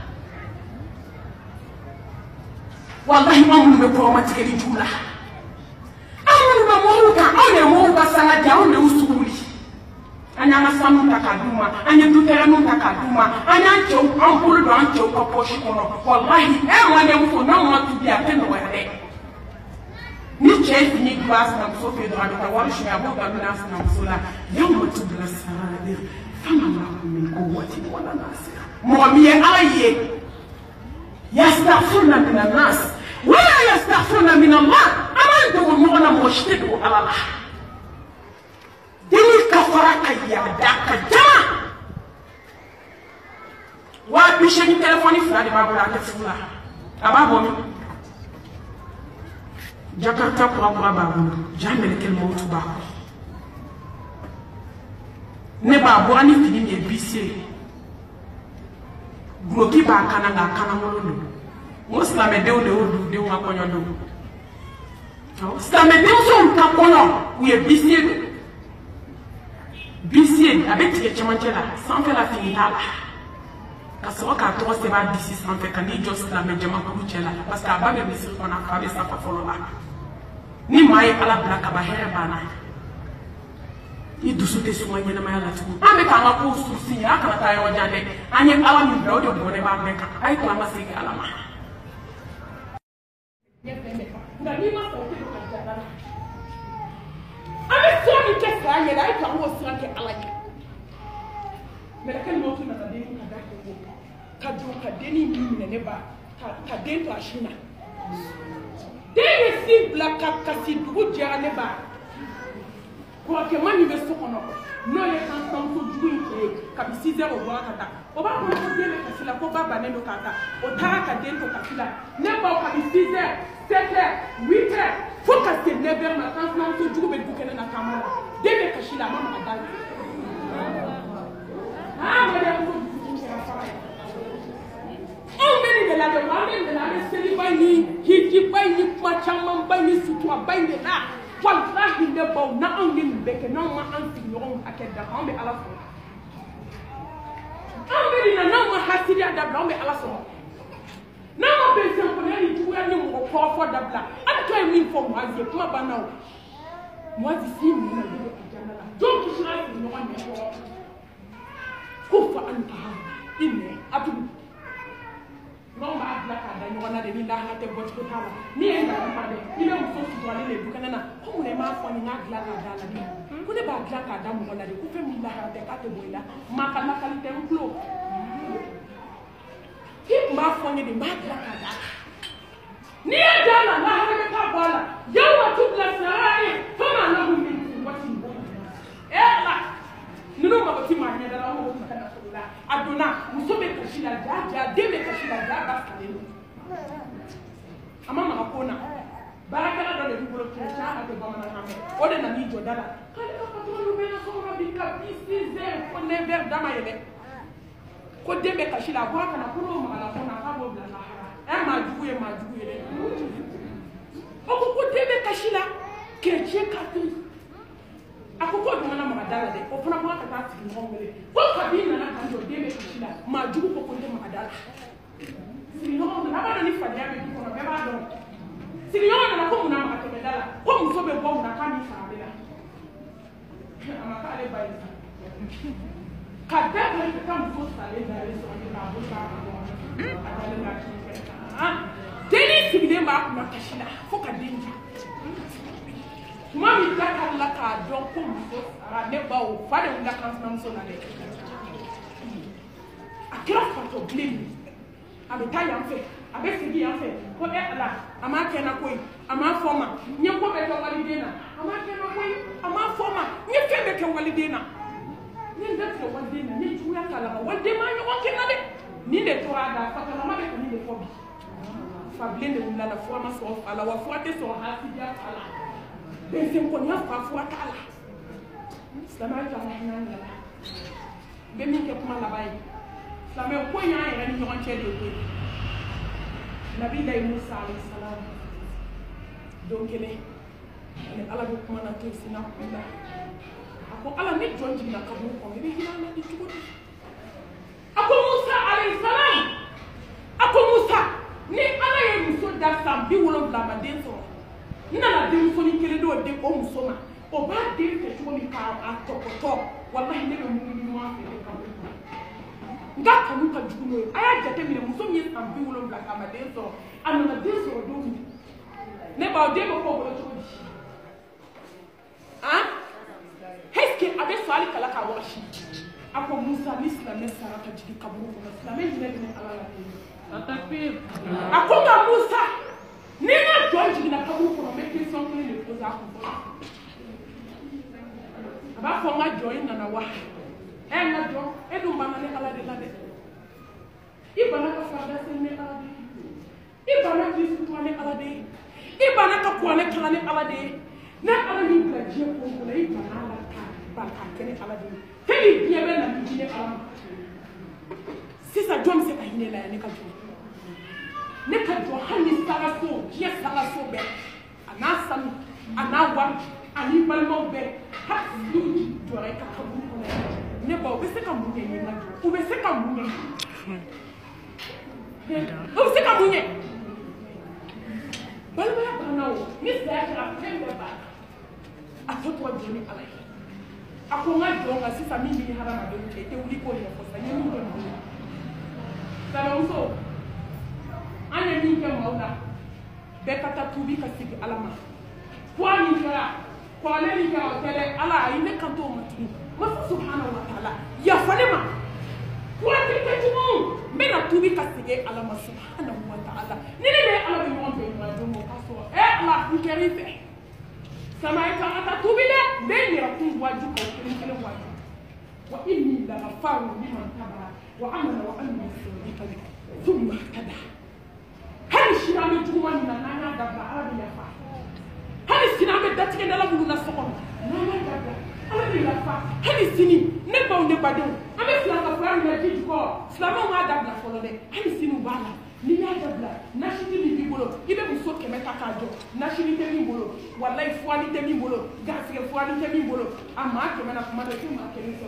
wallahi amu be ko ma tikeli jula amuna moruka one moruka sana jaone usuli anya masamu takaduma anya tutera no takaduma anya cho ampulu do ancho ko poshi kono wallahi e wale mfo na mo tu bia te no wale ni cɛ ni gba sinamuso fɛ dɔrɔn a bɛ taa wari suɲɛ a b'o da minɛ a sinamuso la yawma tubla sarair fama lahu min quwwatin wala nasir mɔgɔ min ye ala ye yastaghfiruna min annas wala yastaghfiruna min Allah ala ye dogo ɲɔgɔn na mɔgɔ si tɛ dogo ala la deni kafara ka yaada ka jama waa bi seegin telefɔni fila de b'a bolo a tɛ furu la a b'a bɔ min Jakarta kura kura b'a bolo jamel kel mawtu b'a kɔrɔ ne b'a bɔ ani fini min ye bise guloki b'a kana nka a kana ŋolo don n ko silamɛdenw de y'o dugudenw ka kɔɲɔ don silamɛdenmusow ka kɔɲɔ u ye bise don bise a bɛ tigɛ cɛmancɛ la sanfɛla fini t'a la ka sɔrɔ k'a tɔgɔ sɛbɛn a disi sanfɛ ka n'i jɔ silamɛ jamakulu cɛ la parce que a ba bɛ misiri kɔnɔ a fa bɛ safa fɔlɔ la ni maa ye ala bila kaba hɛrɛ banna i dusu tɛ suma ɲɛnamaya la tugun an bɛ k'an ka kow surusi ye a kana taa yɔrɔ jan dɛ an ye ala min bila o de bɔnɛ b'an bɛɛ kan a ye to an ka segin ala ma. nka n'i ma sɔn o tɛ don ka jara la an bɛ sira min kɛ sira ɲɛ la a ye to an k'o sira kɛ ala ye mɛlɛkɛ ninnu tun nana den ka da kɛ ko ka don ka denni min minɛ ne ba ka den to a sin na den ye sin bila ka kasi dugu jɛra ne ba kɔrɔkɛma min bɛ so kɔnɔ n'o ye kan sinamuso jugu in kɛ kabi six heures o bɔra ka taa o b'a fɔ ko den bɛ kasi la ko ba bannen don k'a ta o taara ka den to kasi la ne baw kabi six heures sept heures huit heures fo ka se neuf heures ma kan sinamuso jugu bɛ du kɛnɛ na taama la den bɛ kasi la a ma maga da la. Ah, mais il on bɛ de la de wa an bɛ de la an bɛ seliba ni hijiba ni kuma camanba ni suturaba in de la walahi ne baw na anw ye nin bɛɛ kɛ n'anw ma an sigiɲɔgɔnw hakɛ dafa anw bɛ ala sɔrɔ anw bɛ nin na n'anw ma hasiriya dabila anw bɛ ala sɔrɔ n'anw ma bɛnsɛnkɔniya ni juguya ni mɔgɔ kɔrɔfɔ dabila ala tɔ ye min fɔ muwazi ye kuma banna o muwazi si min na yɛrɛ a jana la jɔn kisi n'a sigiɲɔgɔn ɲɛ kɔrɔ ko fa an ta i mɛ a tugu n'anw b'a bila k'a da ɲɔgɔn na de ni lahara tɛ bɔcogo t'a la ni ye nkalon ma dɛ i bɛ muso suturalen de du kɛnɛ na ko mun de m'a fɔ nin k'a dilan k'a da la ne ko ne b'a dilan k'a da mɔgɔ la de ko fɛn min lahara tɛ k'a tɛ bɔ i la maa ka lakali tɛ n tulo i tun b'a fɔ n ye de n b'a dilan k'a da n'i ye da la lahara bɛ taa bɔ a la yawu tu bila sara ye fo maa lahu min waati ɛ la ninnu mago ti maa ɲɛ da la an mago ti ka nafolo la a donna muso bɛ kasi la ja ja den bɛ kasi la ja ba salen don a ma maga ko na baarakɛla dɔ de b'i bolo kɛ ca a tɛ bamanankan mɛn o de nana i jɔ da la k'ale ka patron bɛ na sɔgɔma bi ka bi six heures fo neuf heures dama yɛlɛ ko den bɛ kasi la a ko a kana ko n'o magala ko na k'a b'o bila lahara ɛ maa jugu ye maa jugu ye dɛ o ko ko den bɛ kasi la chrétien catholique a ko k'o dun mana maga da la dɛ o fana bɔra ka taa sigi ɲɔgɔn wele ko kabi nana kan jɔ den bɛ kasi la maa jugu ko ko n tɛ maga da la sigiɲɔgɔn nana a b'a dɔn ni fadenya bɛ du kɔnɔ bɛɛ b'a dɔn sigiɲɔgɔn nana ko munna maga tɛmɛ da la ko muso bɛ bɔ munna k'a ni fara bɛ la a ma k'ale ba ye ka bɛɛ bila i ka taa muso salen da ale sɔrɔ k'a bolo k'a ka bɔ a dalen b'a k'i fɛ kan denni sigilen b'a kunna kasi la fo ka den ja tuma min dakari la k'a dɔn ko muso sara ne ba o fa de wulila kan sinamuso la dɛ a kɛra fatɔ bilen min a bɛ taa yan fɛ a bɛ segin yan fɛ ko e ala a m'a kɛ n na koyi a m'a fɔ n ma n ye ko bɛɛ kɛ waliden na a m'a kɛ n na koyi a m'a fɔ n ma n ye fɛn bɛɛ kɛ waliden na n ye n datigɛ waliden na n ye juguya k'a la ma waliden ma ɲɔgɔn kɛ n na dɛ nin de tora a da fatɔlama bɛ ka nin de fɔ bi fa bilen de wulila la fura ma sɔrɔ fa la wa fura tɛ sɔrɔ hasidiya fa la bɛnsɛnkɔniya fa fura t'a la silamɛya jɔ a la hinɛ la n bɛ min kɛ kuma laban ye silamɛ ko in y'an yɛrɛ ni ɲɔgɔn cɛ de ye koyi nabilayi musa alayhi salam don kelen ani ala bɛ kuma na to sinna kun la a ko ala ni jɔn jiginna kaburu kɔnɔ i bɛ hinɛ ala de cogo di a ko musa alayhi salam a ko musa ni ala ye muso da san bi wolonwula a ma den sɔrɔ n nana denmusonin kelen d'o de o muso ma o b'a den fɛ cogo min k'a tɔpɔtɔ walahi ne bɛ mun ɲuman fɛ kaburu kɔnɔ n ka kanu ka jugu n'o ye a y'a jateminɛ muso min ye san bi wolonwula k'a ma den sɔrɔ a nana den sɔrɔ don min ne ba de mo ko bolo to ah heske abe swali kala ka washi ako Musa Islam sara ka jigi kaburu ko Islam ne ne ala la atakbir ako ka Musa ni na do jigi na kaburu ko me ke son ko ne ko za ko aba ko ma join na na wa e na do e dum bana ne ala de la de ibana ka fada se ne ala de ibana ki su to ne ala de ibana ka ko ne kala ne ala de na ala ni la je ko ko ne ibana la ka ba ka kene ala de teli biye be na mi ne ala si sa jom se ka hine la ne ka jo ne ka jo hani sala so je sala so be ana sami ana wa ani balmo be ha lu do re ka ka bu ko ne ba be se ka mu ne ni ma u be se ka mu ne o se ka mu ne balmo ya bana o ni sa ya ka tembe ba a to to joni ala ako nga jonga sisa mimi ni harama de te te uli ko ya ko sa ni ndo ni sala uso ane mi ke mauda be kata tubi ka sigi alama kwa ni kara kwa ne ni ka tele ala ine kanto matu ma subhanahu wa ta'ala ya falema kwa te te tumu me na tubi ka sigi alama subhanahu wa ta'ala ni ne be ala bi mo be ma do mo kaso e ala nkerife sama ita ata tubile ndeni rakun waju ko kile waju wa inni la ghafaru liman taba wa amana wa amina sadiqa thumma tada hal shirame jumani na nana dabba arabi ya fa hal siname datige na labu na sokon nana dabba arabi ya fa hal sini ne baw ne bade ame fla ka fara na jiji ko flama ma dabla folo de hal sinu bala ni ya dabla nashiti ni bibolo ibe muso kemeta kajo nashiti te bibolo wallahi fuani te bibolo gasi fuani te bibolo ama kemena kuma de tuma kemiso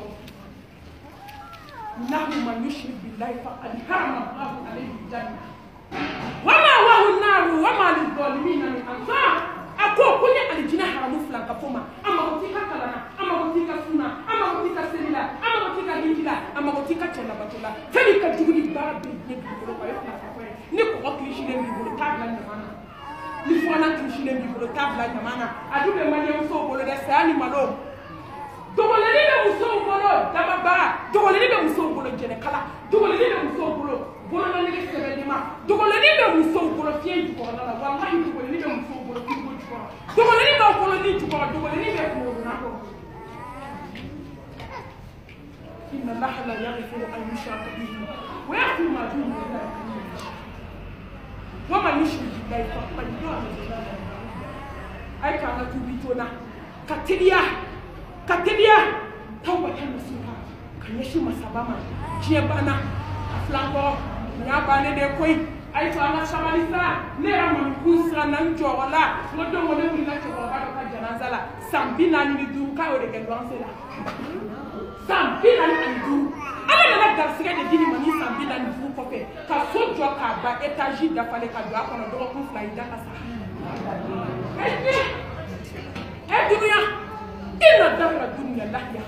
nahu man yushrik billahi faqad harama Allahu alayhi janna wama wa naru wama lidhalimin min ansar ako kunya alijina haramu flanka foma ama kutika kalana ama kutika suna ama kutika selila ama kutika hindila ama kutika chela batola tani ka jugudi babe ne bibolo kwa yofa ni ko ko shile mi bolo tabla nyamana ni fona tu shile mi bolo tabla nyamana adube manye muso bolo de sani malo dogole ni be muso bolo dama ba dogole ni be muso bolo jene kala dogole ni be muso bolo bolo na ni sebe ni ma dogole ni be muso bolo fie ju ko na wallahi dogole ni be muso bolo fi ko ju ko dogole ni be bolo ni ju ko dogole ni be ko na ko inna allaha la yaghfiru an yushraka bihi wa yaghfiru ma duna dhalika wama nishu dai fa pa ndo ai kana tubitona katilia katilia tauba kana suka kanya shi masabama je bana aflango nya bane de koi ai to ana shamalisa ne ramon kusra nan jola ngodo ngode kulina to ba ka janazala sambina ni du ka o de gelwansela sambina ni du ala na garsiga de dini mani sambina ni fu ko pe ka sojo ka ba etaji da fale ka do akono do ko fly da ka sa e dunya ina dara dunya la ya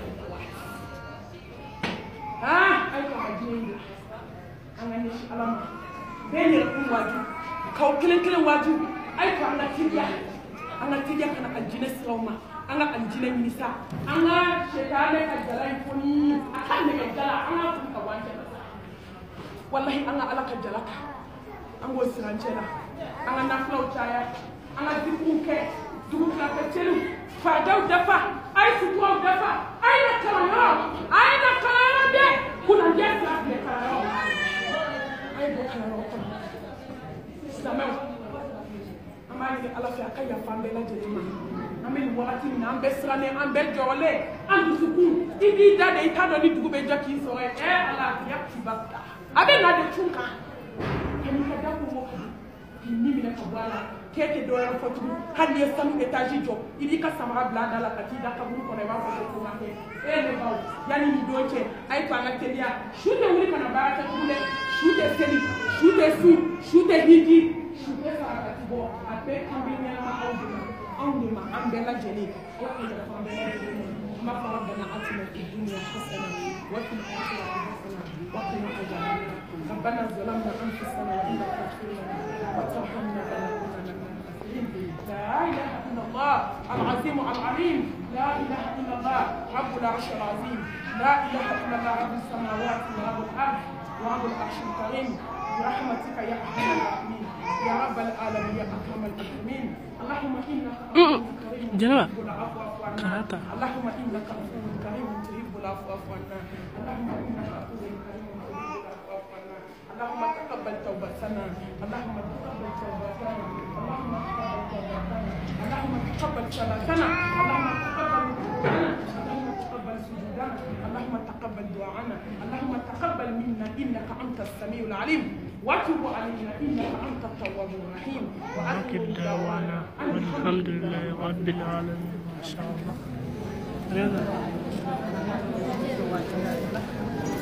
ah ay ko ajini angani alama beni ko waju ka kilen kilen waju ay ko anga tiya anga tiya kana aljine sawma anga aljine minisa anga shetane ka jalai foni akan ne jala anga ka wanje wallahi anga alaka jalaka ango siranchela anga nafla uchaya anga dikunke dukla ka chelu fadau dafa ai suwa dafa ai na karayo ai na karayo de kuna jesa de karayo ai de karayo samau amani de ala fi akaya fambe la jelima ameni wakati na ambe srane ambe jole andu suku ibi dade itado ni dugube jaki so e ala ya kibata abe na de chunka kemi kada ko mo ni mi na kabala kete do ya fotu hadi ya samu etaji jo ibi ka samara blanda la katida kaburu ko na ba ko ko mate e le bawo yani ni doche ai to anga telia shute wuri kana baraka kule shute seli shute su shute hidi shute sara katibo ape kambini na audu audu ma ambela jeli wa ila kambela jeli ma farabana atina fi dunya hasana wa fil akhirati hasana wa qina adhaban ربنا ظلمنا انفسنا وان لم تغفر لنا وترحمنا لنكونن من الخاسرين لا إله إلا الله العظيم العليم، لا إله إلا الله رب العرش العظيم، لا إله إلا الله رب السماوات ورب الأرض ورب العرش الكريم، برحمتك يا أرحم الراحمين يا رب العالمين يا أكرم الأكرمين. اللهم إنك عفو كريم تحب العفو فاعف عنا. اللهم إنك عفو كريم تحب العفو فاعف عنا. اللهم إنك عفو كريم تحب العفو فاعف عنا. اللهم تقبل توبتنا، اللهم تقبل توبتنا، اللهم تقبل توبتنا، اللهم تقبل صلاتنا، اللهم تقبل ركوعنا، اللهم تقبل سجودنا، اللهم تقبل دعاءنا، اللهم تقبل منا انك انت السميع العليم، وتب علينا انك انت التواب الرحيم. واخر دعوانا والحمد لله رب العالمين. ما شاء الله.